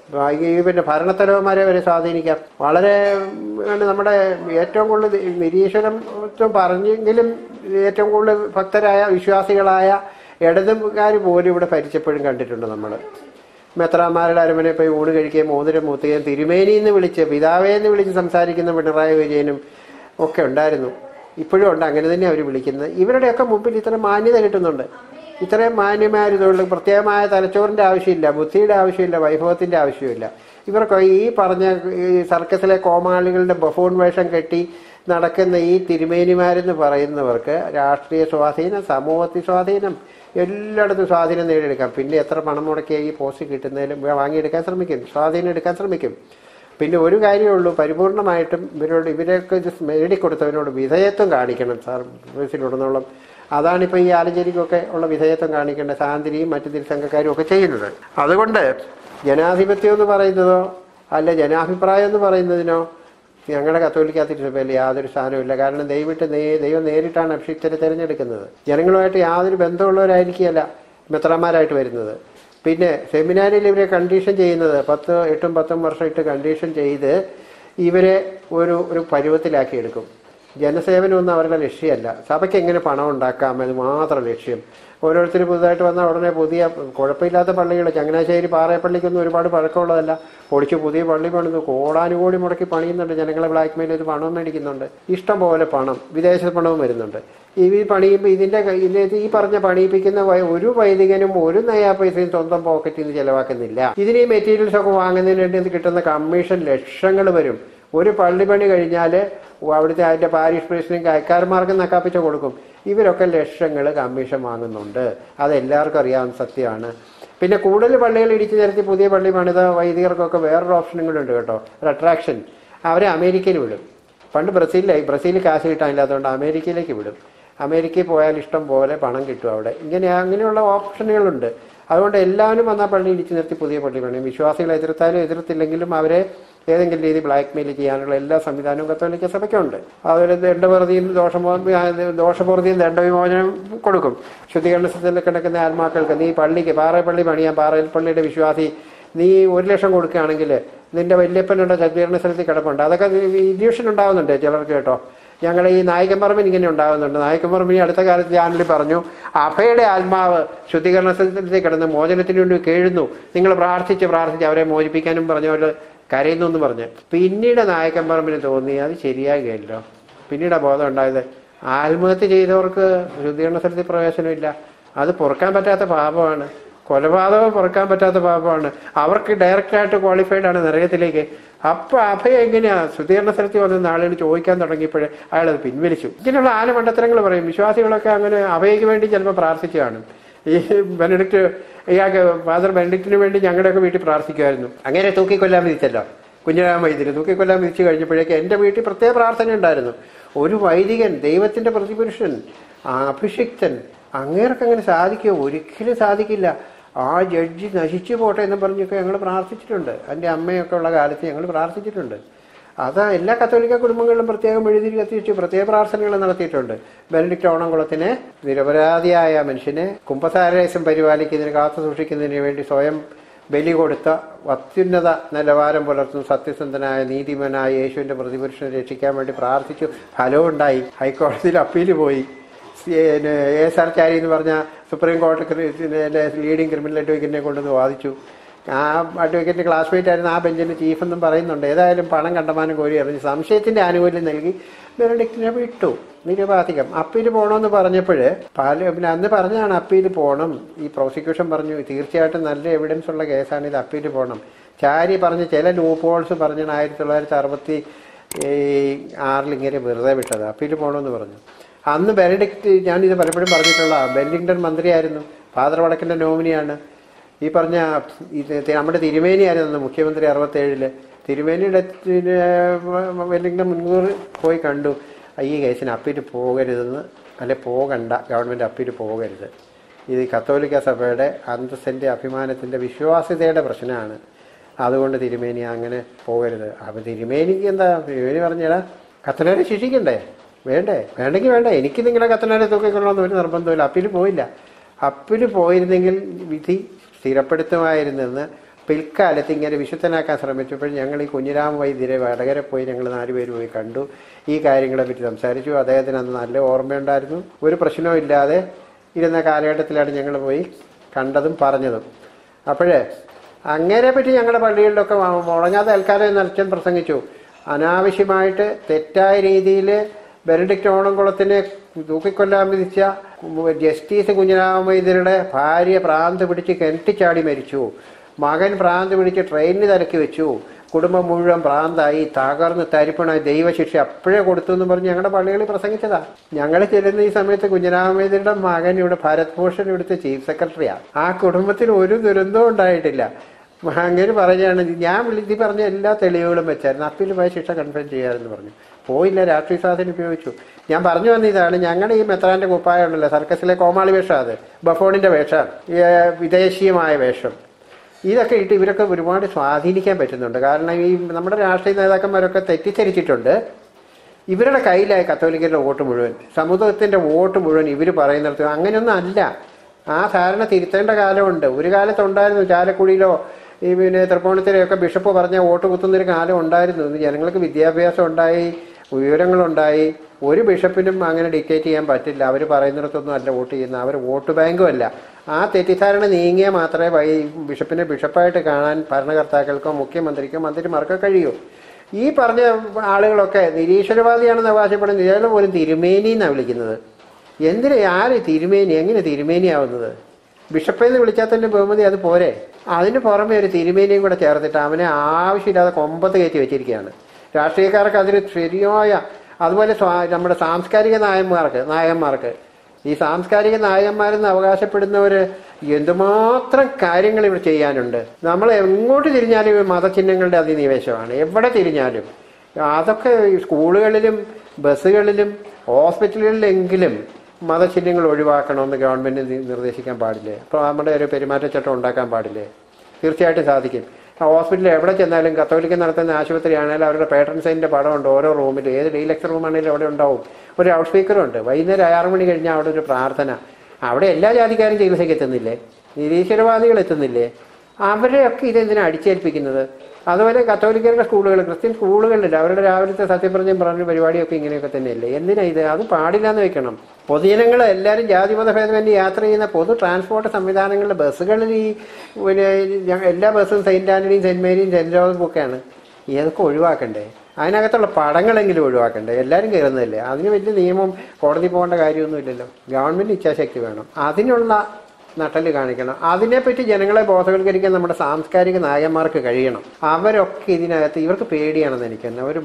ഈ പിന്നെ ഭരണത്തലവന്മാരെ വരെ സ്വാധീനിക്കാം. വളരെ നമ്മുടെ ഏറ്റവും കൂടുതൽ നിരീശ്വരം പറഞ്ഞെങ്കിലും ഏറ്റവും കൂടുതൽ ഭക്തരായ വിശ്വാസികളായ ഇടതുകാർ പോലും ഇവിടെ ഭരിച്ചപ്പോഴും കണ്ടിട്ടുണ്ട് നമ്മൾ. മെത്രാന്മാരുടെ അരമനെ പോയി ഊണ് കഴിക്കുകയും മോതിരം മൂത്തുകയും തിരുമേനിന്ന് വിളിച്ച് പിതാവേന്ന് വിളിച്ച് സംസാരിക്കുന്ന പിണറായി വിജയനും ഒക്കെ ഉണ്ടായിരുന്നു. ഇപ്പോഴും ഉണ്ട്, അങ്ങനെ തന്നെ അവർ വിളിക്കുന്നത്. ഇവരുടെയൊക്കെ മുമ്പിൽ ഇത്ര മാന്യത കിട്ടുന്നുണ്ട്. ഇത്രയും മാന്യമായതുകൊണ്ട് പ്രത്യേകമായ തലച്ചോറിൻ്റെ ആവശ്യമില്ല, ബുദ്ധിയുടെ ആവശ്യമില്ല, വൈഭവത്തിൻ്റെ ആവശ്യമില്ല. ഇവർക്ക് ഈ പറഞ്ഞ ഈ സർക്കസിലെ കോമാളികളുടെ ബഫൂൺ വേഷം കെട്ടി നടക്കുന്ന ഈ തിരുമേനിമാരെന്ന് പറയുന്നവർക്ക് രാഷ്ട്രീയ സ്വാധീനം, സമൂഹത്തിൽ സ്വാധീനം, എല്ലായിടത്തും സ്വാധീനം നേടിയെടുക്കാം. പിന്നെ എത്ര പണം മുടക്കിയ ഈ പോസ്റ്റ് കിട്ടുന്നതിലും വാങ്ങിയെടുക്കാൻ ശ്രമിക്കും, സ്വാധീനം എടുക്കാൻ ശ്രമിക്കും. പിന്നെ ഒരു കാര്യമേ ഉള്ളൂ, പരിപൂർണമായിട്ടും ഇവരോട് ഇവരൊക്കെ നേടിക്കൊടുത്തവരോട് വിധേയത്വം കാണിക്കണം സർവീസിലുടനോളം. അതാണിപ്പോൾ ഈ ആലഞ്ചേരിക്കൊക്കെ ഉള്ള വിധേയത്വം കാണിക്കേണ്ട സാന്തിരിയും മറ്റു തിരുസംഘക്കാരും ഒക്കെ ചെയ്യുന്നത്. അതുകൊണ്ട് ജനാധിപത്യം എന്ന് പറയുന്നതോ അല്ല ജനാഭിപ്രായം എന്ന് പറയുന്നതിനോ ഞങ്ങളുടെ കത്തോലിക്ക തിരുസഭയിൽ യാതൊരു സ്ഥാനവുമില്ല. കാരണം ദൈവത്തെ നേ ദൈവം നേരിട്ടാണ് അഭിഷിക്തരെ തിരഞ്ഞെടുക്കുന്നത്. ജനങ്ങളുമായിട്ട് യാതൊരു ബന്ധമുള്ളവരായിരിക്കുകയല്ല മെത്രാന്മാരായിട്ട് വരുന്നത്. പിന്നെ സെമിനാരിൽ ഇവരെ കണ്ടീഷൻ ചെയ്യുന്നത് പത്ത് എട്ടും പത്തും വർഷം ഇട്ട് കണ്ടീഷൻ ചെയ്ത് ഇവരെ ഒരു ഒരു പരുവത്തിലാക്കി എടുക്കും. ജനസേവനമൊന്നും അവരുടെ ലക്ഷ്യമല്ല. സഭയ്ക്ക് എങ്ങനെ പണം ഉണ്ടാക്കാം എന്ന് മാത്രം ലക്ഷ്യം. ഓരോരുത്തർ പുതുതായിട്ട് വന്നാൽ ഉടനെ പുതിയ കുഴപ്പമില്ലാത്ത പള്ളികൾ, ചങ്ങനാശ്ശേരി പാറയപ്പള്ളിക്കൊന്നും ഒരുപാട് പഴക്കമുള്ളതല്ല, പൊളിച്ച് പുതിയ പള്ളി പണിത് കോടാനുകോടി മുടക്കി പണിയുന്നുണ്ട്. ജനങ്ങളെ ബ്ലാക്ക് മെയിൽ ചെയ്ത് പണവും മേടിക്കുന്നുണ്ട്. ഇഷ്ടം പോലെ പണം, വിദേശ പണവും വരുന്നുണ്ട്. ഈ പണിയുമ്പോൾ ഇതിൻ്റെ ഈ പറഞ്ഞ പണിയിപ്പിക്കുന്ന ഒരു വൈദികനും ഒരു നയാ പൈസയും സ്വന്തം പോക്കറ്റിൽ നിന്ന് ചിലവാക്കുന്നില്ല. ഇതിന് ഈ മെറ്റീരിയൽസ് ഒക്കെ വാങ്ങുന്നതിന് വേണ്ടി കിട്ടുന്ന കമ്മീഷൻ ലക്ഷങ്ങൾ വരും. ഒരു പള്ളി പണി കഴിഞ്ഞാൽ അവിടുത്തെ അതിൻ്റെ പാരിഷ് പ്രസിഡന്റിനും അയൽക്കാരന്മാർക്കും നക്കാപ്പിച്ച കൊടുക്കും. ഇവരൊക്കെ ലക്ഷങ്ങൾ കമ്മീഷൻ വാങ്ങുന്നുണ്ട്. അതെല്ലാവർക്കും അറിയാവുന്ന സത്യമാണ്. പിന്നെ കൂടുതൽ പള്ളികൾ ഇടിച്ചു നിരത്തി പുതിയ പള്ളി പണിത വൈദികർക്കൊക്കെ വേറൊരു ഓപ്ഷനും കൂടെ ഉണ്ട് കേട്ടോ, ഒരു അട്രാക്ഷൻ. അവരെ അമേരിക്കയിൽ വിടും. പണ്ട് ബ്രസീലിലായി, ബ്രസീലിൽ കാശ് കിട്ടാനില്ലാത്തതുകൊണ്ട് അമേരിക്കയിലേക്ക് വിടും. അമേരിക്കയിൽ പോയാൽ ഇഷ്ടം പോലെ പണം കിട്ടും അവിടെ. ഇങ്ങനെ അങ്ങനെയുള്ള ഓപ്ഷനുകളുണ്ട്. അതുകൊണ്ട് എല്ലാവരും വന്നാൽ പള്ളി ഇടിച്ചു നിർത്തി പുതിയ പള്ളി പണിയും. വിശ്വാസികളെ എതിർത്താലും എതിർത്തില്ലെങ്കിലും അവരെ ഏതെങ്കിലും രീതി ബ്ലാക്ക് മെയിൽ ചെയ്യാനുള്ള എല്ലാ സംവിധാനവും കത്തോലിക്ക സഭയ്ക്കുണ്ട്. അതുപോലെ ദണ്ഡപ്രതിയും ദോഷമോ ദോഷപൂർത്തിയും ദണ്ഡവിമോചനം കൊടുക്കും. ശുദ്ധീകരണത്തിൽ കിടക്കുന്ന ആത്മാക്കൾക്ക് നീ പള്ളിക്ക് പാറപ്പള്ളി പണിയാൻ, പാറയിൽ പള്ളിയുടെ വിശ്വാസി നീ ഒരു ലക്ഷം കൊടുക്കുകയാണെങ്കിൽ നിന്റെ വല്യപ്പനുണ്ട് ശുദ്ധീകരണ സ്ഥലത്തിൽ കിടപ്പുണ്ട്. അതൊക്കെ ഇല്യൂഷൻ ഉണ്ടാകുന്നുണ്ട് ചിലർക്ക് കേട്ടോ. ഞങ്ങളുടെ ഈ നായികമ്പറമ്പിന് ഇങ്ങനെ ഉണ്ടാകുന്നുണ്ട്. നായികമ്പറമ്പിന് അടുത്ത കാലത്ത് ചാനലിൽ പറഞ്ഞു, അഭയുടെ ആത്മാവ് ശുദ്ധീകരണ സ്ഥലത്തിൽ കിടന്ന് മോചനത്തിന് വേണ്ടി കേഴുന്നു, നിങ്ങൾ പ്രാർത്ഥിച്ച് പ്രാർത്ഥിച്ച് അവരെ മോചിപ്പിക്കാനും പറഞ്ഞവർ കരയുന്നു എന്ന് പറഞ്ഞ്. പിന്നീട് നായകമ്പറമ്പിന് തോന്നി അത് ശരിയാകുകയല്ലോ. പിന്നീട് ബോധം ഉണ്ടായത് ആത്മഹത്യ ചെയ്തവർക്ക് ശുദ്ധീകരണ സ്ഥലത്തിൽ പ്രവേശനമില്ല, അത് പൊറുക്കാൻ പറ്റാത്ത പാപമാണ്. കൊലപാതകം പൊറുക്കാൻ പറ്റാത്ത പാപമാണ്. അവർക്ക് ഡയറക്റ്റായിട്ട് ക്വാളിഫൈഡ് ആണ് നരകത്തിലേക്ക്. അപ്പോൾ അഭയം എങ്ങനെയാ ശുദ്ധീകരണ സ്ഥലത്തിൽ വന്ന ആളുകൾ ചോദിക്കാൻ തുടങ്ങിയപ്പോഴേ അയാളത് പിൻവലിച്ചു. ഇങ്ങനെയുള്ള ആന മണ്ടത്തരങ്ങൾ പറയും. വിശ്വാസികളൊക്കെ അങ്ങനെ അഭയ്ക്ക് വേണ്ടി ചിലപ്പോൾ പ്രാർത്ഥിച്ചു കാണും. ഈ ബെനഡിക്റ്റ് ഇയാൾക്ക് ഫാദർ ബെനഡിക്റ്റിന് വേണ്ടി ഞങ്ങളുടെയൊക്കെ വീട്ടിൽ പ്രാർത്ഥിക്കുമായിരുന്നു. അങ്ങനെ തൂക്കിക്കൊല്ലാൻ വിധിച്ചല്ലോ കുഞ്ഞിരാമ വൈദ്യര്. തൂക്കിക്കൊല്ലാൻ വിധിച്ചു കഴിഞ്ഞപ്പോഴേക്ക് എൻ്റെ വീട്ടിൽ പ്രത്യേക പ്രാർത്ഥന ഉണ്ടായിരുന്നു. ഒരു വൈദികൻ, ദൈവത്തിൻ്റെ പ്രതിപുരുഷൻ, അഭിഷിക്തൻ, അങ്ങേർക്ക് അങ്ങനെ സാധിക്കുമോ? ഒരിക്കലും സാധിക്കില്ല. ആ ജഡ്ജി നശിച്ചു പോട്ടെ എന്ന് പറഞ്ഞൊക്കെ ഞങ്ങൾ പ്രാർത്ഥിച്ചിട്ടുണ്ട്. എൻ്റെ അമ്മയൊക്കെ ഉള്ള കാലത്ത് ഞങ്ങൾ പ്രാർത്ഥിച്ചിട്ടുണ്ട്. അത് എല്ലാ കത്തോലിക്ക കുടുംബങ്ങളിലും പ്രത്യേകം എഴുതി കത്തിച്ച് പ്രത്യേക പ്രാർത്ഥനകൾ നടത്തിയിട്ടുണ്ട്. ബെനഡിക്റ്റ് ഓണംകുളത്തിനെ നിരപരാധിയായ മനുഷ്യനെ കുമ്പസാരേശം പരിപാലിക്കുന്നതിന് കാത്തു സൂക്ഷിക്കുന്നതിന് വേണ്ടി സ്വയം ബലി കൊടുത്ത അത്യുന്നത നിലവാരം പുലർത്തുന്ന സത്യസന്ധനായ നീതിമാനായ യേശുവിൻ്റെ പ്രതിപുരുഷനെ രക്ഷിക്കാൻ വേണ്ടി പ്രാർത്ഥിച്ചു. ഫലമുണ്ടായി. ഹൈക്കോടതിയിൽ അപ്പീല് പോയി. എസ് ആർച്ചാരി എന്ന് പറഞ്ഞ സുപ്രീം കോടതി ലീഡിങ് ക്രിമിനൽ അഡ്വക്കേറ്റിനെ കൊണ്ടുവന്ന് വാദിച്ചു. ആ അഡ്വക്കേറ്റിൻ്റെ ക്ലാസ്മേറ്റ് ആയിരുന്നു ആ ബെഞ്ചിൻ്റെ ചീഫ് എന്നും പറയുന്നുണ്ട്. ഏതായാലും പണം കണ്ടമാനം കോരി എറിഞ്ഞ് സംശയത്തിൻ്റെ ആനുകൂല്യം നൽകി ബെനഡിക്റ്റിനെ വിട്ടു. നിരുപാധികം അപ്പീൽ പോകണമെന്ന് പറഞ്ഞപ്പോൾ പല പിന്നെ അന്ന് പറഞ്ഞാണ് അപ്പീൽ പോകണം. ഈ പ്രോസിക്യൂഷൻ പറഞ്ഞു തീർച്ചയായിട്ടും നല്ല എവിഡൻസ് ഉള്ള കേസാണ്, ഇത് അപ്പീൽ പോകണം. ചാരി പറഞ്ഞ് ചില ലൂപ്പ് ഹോൾസ് പറഞ്ഞാണ് ആയിരത്തി തൊള്ളായിരത്തി അറുപത്തി ആറിൽ ഇങ്ങനെ വെറുതെ വിട്ടത്. അപ്പീൽ പോകണമെന്ന് പറഞ്ഞു. അന്ന് ബെനഡിക്റ്റ്, ഞാനിത് പലപ്പോഴും പറഞ്ഞിട്ടുള്ള, ബെല്ലിംഗ്ടൺ മന്ത്രിയായിരുന്നു, ഫാദർ വടക്കൻ്റെ നോമിനിയാണ്. ഈ പറഞ്ഞ ഇത് നമ്മുടെ തിരുമേനിയായിരുന്നു മുഖ്യമന്ത്രി അറുപത്തേഴില്. തിരുമേനിയുടെ വെല്ലിംഗ്ടൺ മുൻകൂർ പോയി കണ്ടു, ഈ കേസിന് അപ്പീൽ പോകരുതെന്ന്, അല്ലെ പോകണ്ട, ഗവൺമെൻറ് അപ്പീൽ പോകരുത്, ഇത് കത്തോലിക്ക സഭയുടെ അന്തസ്സിൻ്റെ അഭിമാനത്തിൻ്റെ വിശ്വാസ്യതയുടെ പ്രശ്നമാണ്, അതുകൊണ്ട് തിരുമേനി അങ്ങനെ പോകരുത്. അപ്പോൾ തിരുമേനിക്ക് എന്താ, തിരുമേനി പറഞ്ഞാൽ കത്തനാരെ ശിക്ഷിക്കണ്ടേ? വേണ്ടേ? വേണ്ടെങ്കിൽ വേണ്ട, എനിക്ക് നിങ്ങളെ കത്തനാരെ തൂക്കിക്കൊള്ളണമെന്ന് ഒരു നിർബന്ധമില്ല. അപ്പീൽ പോയില്ല. അപ്പീൽ പോയിരുന്നെങ്കിൽ വിധി സ്ഥിരപ്പെടുത്തുമായിരുന്നെന്ന് പിൽക്കാലത്ത് ഇങ്ങനെ വിശുദ്ധനാക്കാൻ ശ്രമിച്ചപ്പോൾ ഞങ്ങൾ ഈ കുഞ്ഞിരാമ വൈദ്യരെ വടകര പോയി ഞങ്ങൾ നാലുപേര് പോയി കണ്ടു. ഈ കാര്യങ്ങളെ പറ്റി സംസാരിച്ചു. അദ്ദേഹത്തിന് അന്ന് നല്ല ഓർമ്മയുണ്ടായിരുന്നു. ഒരു പ്രശ്നവും ഇല്ലാതെ ഇരുന്ന കാലഘട്ടത്തിലാണ് ഞങ്ങൾ പോയി കണ്ടതും പറഞ്ഞതും. അപ്പോഴേ അങ്ങനെ പറ്റി ഞങ്ങളുടെ പള്ളികളിലൊക്കെ മുടങ്ങാതെ ആൾക്കാരെ നലച്ചൻ പ്രസംഗിച്ചു. അനാവശ്യമായിട്ട് തെറ്റായ രീതിയിൽ ബെനഡിക്റ്റ് ഓണംകുളത്തിനെ തൂക്കിക്കൊല്ലാൻ വിധിച്ച ജസ്റ്റിസ് കുഞ്ഞിരാമവൈദ്യരുടെ ഭാര്യ ഭ്രാന്ത് പിടിച്ച് കിണറ്റിച്ചാടി മരിച്ചു. മകൻ ഭ്രാന്ത് പിടിച്ച് ട്രെയിനിന് തലക്കി വെച്ചു. കുടുംബം മുഴുവൻ ഭ്രാന്തായി തകർന്ന് തരിപ്പണായി. ദൈവശിക്ഷ അപ്പോഴേ കൊടുത്തു എന്ന് പറഞ്ഞ് ഞങ്ങളുടെ പള്ളികളിൽ പ്രസംഗിച്ചതാ. ഞങ്ങൾ ചെല്ലുന്ന ഈ സമയത്ത് കുഞ്ഞിരാമവൈദ്യരുടെ മകൻ ഇവിടെ ഭാരത് ഭൂഷൺ ഇവിടുത്തെ ചീഫ് സെക്രട്ടറിയാണ്. ആ കുടുംബത്തിൽ ഒരു ദുരന്തവും ഉണ്ടായിട്ടില്ല. അങ്ങനെ പറയുകയാണ്, ഞാൻ വിളിച്ച് പറഞ്ഞ എല്ലാ തെളിവുകളും വെച്ചായിരുന്നു, അപ്പീൽ പോയ ശിക്ഷ കൺഫേം ചെയ്യാമെന്ന് പറഞ്ഞു. പോയില്ല, രാഷ്ട്രീയ സ്വാധീനം ഉപയോഗിച്ചു. ഞാൻ പറഞ്ഞു വന്ന ഇതാണ്, ഞങ്ങളുടെ ഈ മെത്രാൻ്റെ കുപ്പായം ഉണ്ടല്ലോ, സർക്കസിലെ കോമാളി വേഷം, അത് ബഫോണിൻ്റെ വേഷം, വിദേശീയമായ വേഷം, ഇതൊക്കെ ഇട്ട് ഇവരൊക്കെ ഒരുപാട് സ്വാധീനിക്കാൻ പറ്റുന്നുണ്ട്. കാരണം ഈ നമ്മുടെ രാഷ്ട്രീയ നേതാക്കന്മാരൊക്കെ തെറ്റിദ്ധരിച്ചിട്ടുണ്ട്. ഇവരുടെ കയ്യിലായി കത്തോലിക്കരുടെ വോട്ട് മുഴുവൻ, സമൂഹത്തിൻ്റെ വോട്ട് മുഴുവൻ ഇവർ പറയുന്നിടത്ത്. അങ്ങനെയൊന്നും അല്ല. ആ ധാരണ തിരുത്തേണ്ട കാലമുണ്ട്. ഒരു കാലത്തുണ്ടായിരുന്നു, ചാലക്കുടിയിലോ ഈ പിന്നെ തൃപ്പൂണിത്തുറയൊക്കെ ബിഷപ്പ് പറഞ്ഞ വോട്ട് കുത്തുന്നൊരു കാലം ഉണ്ടായിരുന്നു. ഇന്ന് ജനങ്ങൾക്ക് വിദ്യാഭ്യാസം ഉണ്ടായി, വിവരങ്ങളുണ്ടായി. ഒരു ബിഷപ്പിനും അങ്ങനെ ഡിക്റ്റേറ്റ് ചെയ്യാൻ പറ്റില്ല. അവർ പറയുന്നിടത്തൊന്നും അല്ല വോട്ട് ചെയ്യുന്നത്, അവർ വോട്ട് ബാങ്കും അല്ല. ആ തെറ്റിദ്ധാരണ നീങ്ങിയാൽ മാത്രമേ ബിഷപ്പിനെ ബിഷപ്പായിട്ട് കാണാൻ ഭരണകർത്താക്കൾക്കോ മുഖ്യമന്ത്രിക്കോ മന്ത്രിമാർക്കോ കഴിയൂ. ഈ പറഞ്ഞ ആളുകളൊക്കെ നിരീശ്വരവാദിയാണെന്ന് അവകാശപ്പെടുന്നത്, ഇയാൾ പോലും തിരുമേനി എന്നാണ് വിളിക്കുന്നത്. എന്തിനാ ആര് തിരുമേനി? എങ്ങനെ തിരുമേനിയാവുന്നത്? ബിഷപ്പെന്ന് വിളിച്ചാൽ തന്നെ ബഹുമതി അത് പോരെ. അതിന് പുറമെ ഒരു തിരുമേനിയും കൂടെ ചേർത്തിട്ട് അവനെ ആവശ്യമില്ലാതെ കൊമ്പത്ത് കയറ്റി വെച്ചിരിക്കുകയാണ്. രാഷ്ട്രീയക്കാർക്ക് അതിന് ശരിയായ, അതുപോലെ നമ്മുടെ സാംസ്കാരിക നായന്മാർക്ക് നായകന്മാർക്ക് ഈ സാംസ്കാരിക നായകന്മാരെന്ന് അവകാശപ്പെടുന്നവർ എന്തുമാത്രം കാര്യങ്ങൾ ഇവിടെ ചെയ്യാനുണ്ട്. നമ്മൾ എങ്ങോട്ട് തിരിഞ്ഞാലും മതചിഹ്നങ്ങളുടെ അധിനിവേശമാണ്. എവിടെ തിരിഞ്ഞാലും അതൊക്കെ സ്കൂളുകളിലും ബസ്സുകളിലും ഹോസ്പിറ്റലുകളിലെങ്കിലും മതചിഹ്നങ്ങൾ ഒഴിവാക്കണമെന്ന് ഗവൺമെൻറ് നിർദ്ദേശിക്കാൻ പാടില്ലേ? അപ്പോൾ നമ്മുടെ ഒരു പെരുമാറ്റച്ചട്ടം ഉണ്ടാക്കാൻ പാടില്ലേ? തീർച്ചയായിട്ടും സാധിക്കും. ഹോസ്പിറ്റലിൽ എവിടെ ചെന്നാലും കത്തോലിക്ക നടത്തുന്ന ആശുപത്രി ആണെങ്കിലും അവരുടെ പേട്രൺ സൈൻ്റെ പടമുണ്ട് ഓരോ റൂമിൽ. ഏത് ഡീലക്സ് റൂമാണെങ്കിലും അവിടെ ഉണ്ടാവും. ഒരു ലൗഡ് സ്പീക്കറുണ്ട്. വൈകുന്നേരം ആറ് മണി കഴിഞ്ഞാൽ അവിടെ ഒരു പ്രാർത്ഥന. അവിടെ എല്ലാ ജാതിക്കാരും ചികിത്സയ്ക്ക് എത്തുന്നില്ലേ? നിരീശ്വരവാദികൾ എത്തുന്നില്ലേ? അവരെയൊക്കെ ഇതെന്തിനാണ് അടിച്ചേൽപ്പിക്കുന്നത്? അതുപോലെ കത്തോലിക്കരുടെ സ്കൂളുകൾ, ക്രിസ്ത്യൻ സ്കൂളുകളിൽ അവരുടെ രാവിലത്തെ സത്യപ്രതിജ്ഞ പറഞ്ഞ പരിപാടിയൊക്കെ ഇങ്ങനെയൊക്കെ തന്നെയല്ലേ? എന്തിനാ ഇത്? അത് പാടില്ലാന്ന് വെക്കണം. പൊതുജനങ്ങൾ എല്ലാവരും ജാതിമതഭേദമന്യേ യാത്ര ചെയ്യുന്ന പൊതു ട്രാൻസ്പോർട്ട് സംവിധാനങ്ങളുടെ ബസ്സുകളിൽ ഈ പിന്നെ എല്ലാ ബസ്സും സെയിൻറ്റ് ആൻ്റണിയും സെൻറ്റ് മേരിയും സെൻറ്റ് ജോസഫും ഒക്കെയാണ്. ഇതൊക്കെ ഒഴിവാക്കണ്ടേ? അതിനകത്തുള്ള പടങ്ങളെങ്കിലും ഒഴിവാക്കണ്ടേ? എല്ലാവരും കയറുന്നതല്ലേ? അതിന് വലിയ നിയമം കോടതി പോകേണ്ട കാര്യമൊന്നുമില്ലല്ലോ. ഗവൺമെൻറ് ഇച്ഛാശക്തി വേണം. അതിനുള്ള നട്ടല് കാണിക്കണം. അതിനെപ്പറ്റി ജനങ്ങളെ ബോധവൽക്കരിക്കാൻ നമ്മുടെ സാംസ്കാരിക നായകന്മാർക്ക് കഴിയണം. അവരൊക്കെ ഇതിനകത്ത് ഇവർക്ക് പേടിയാണെന്ന് എനിക്കെന്ന് അവർ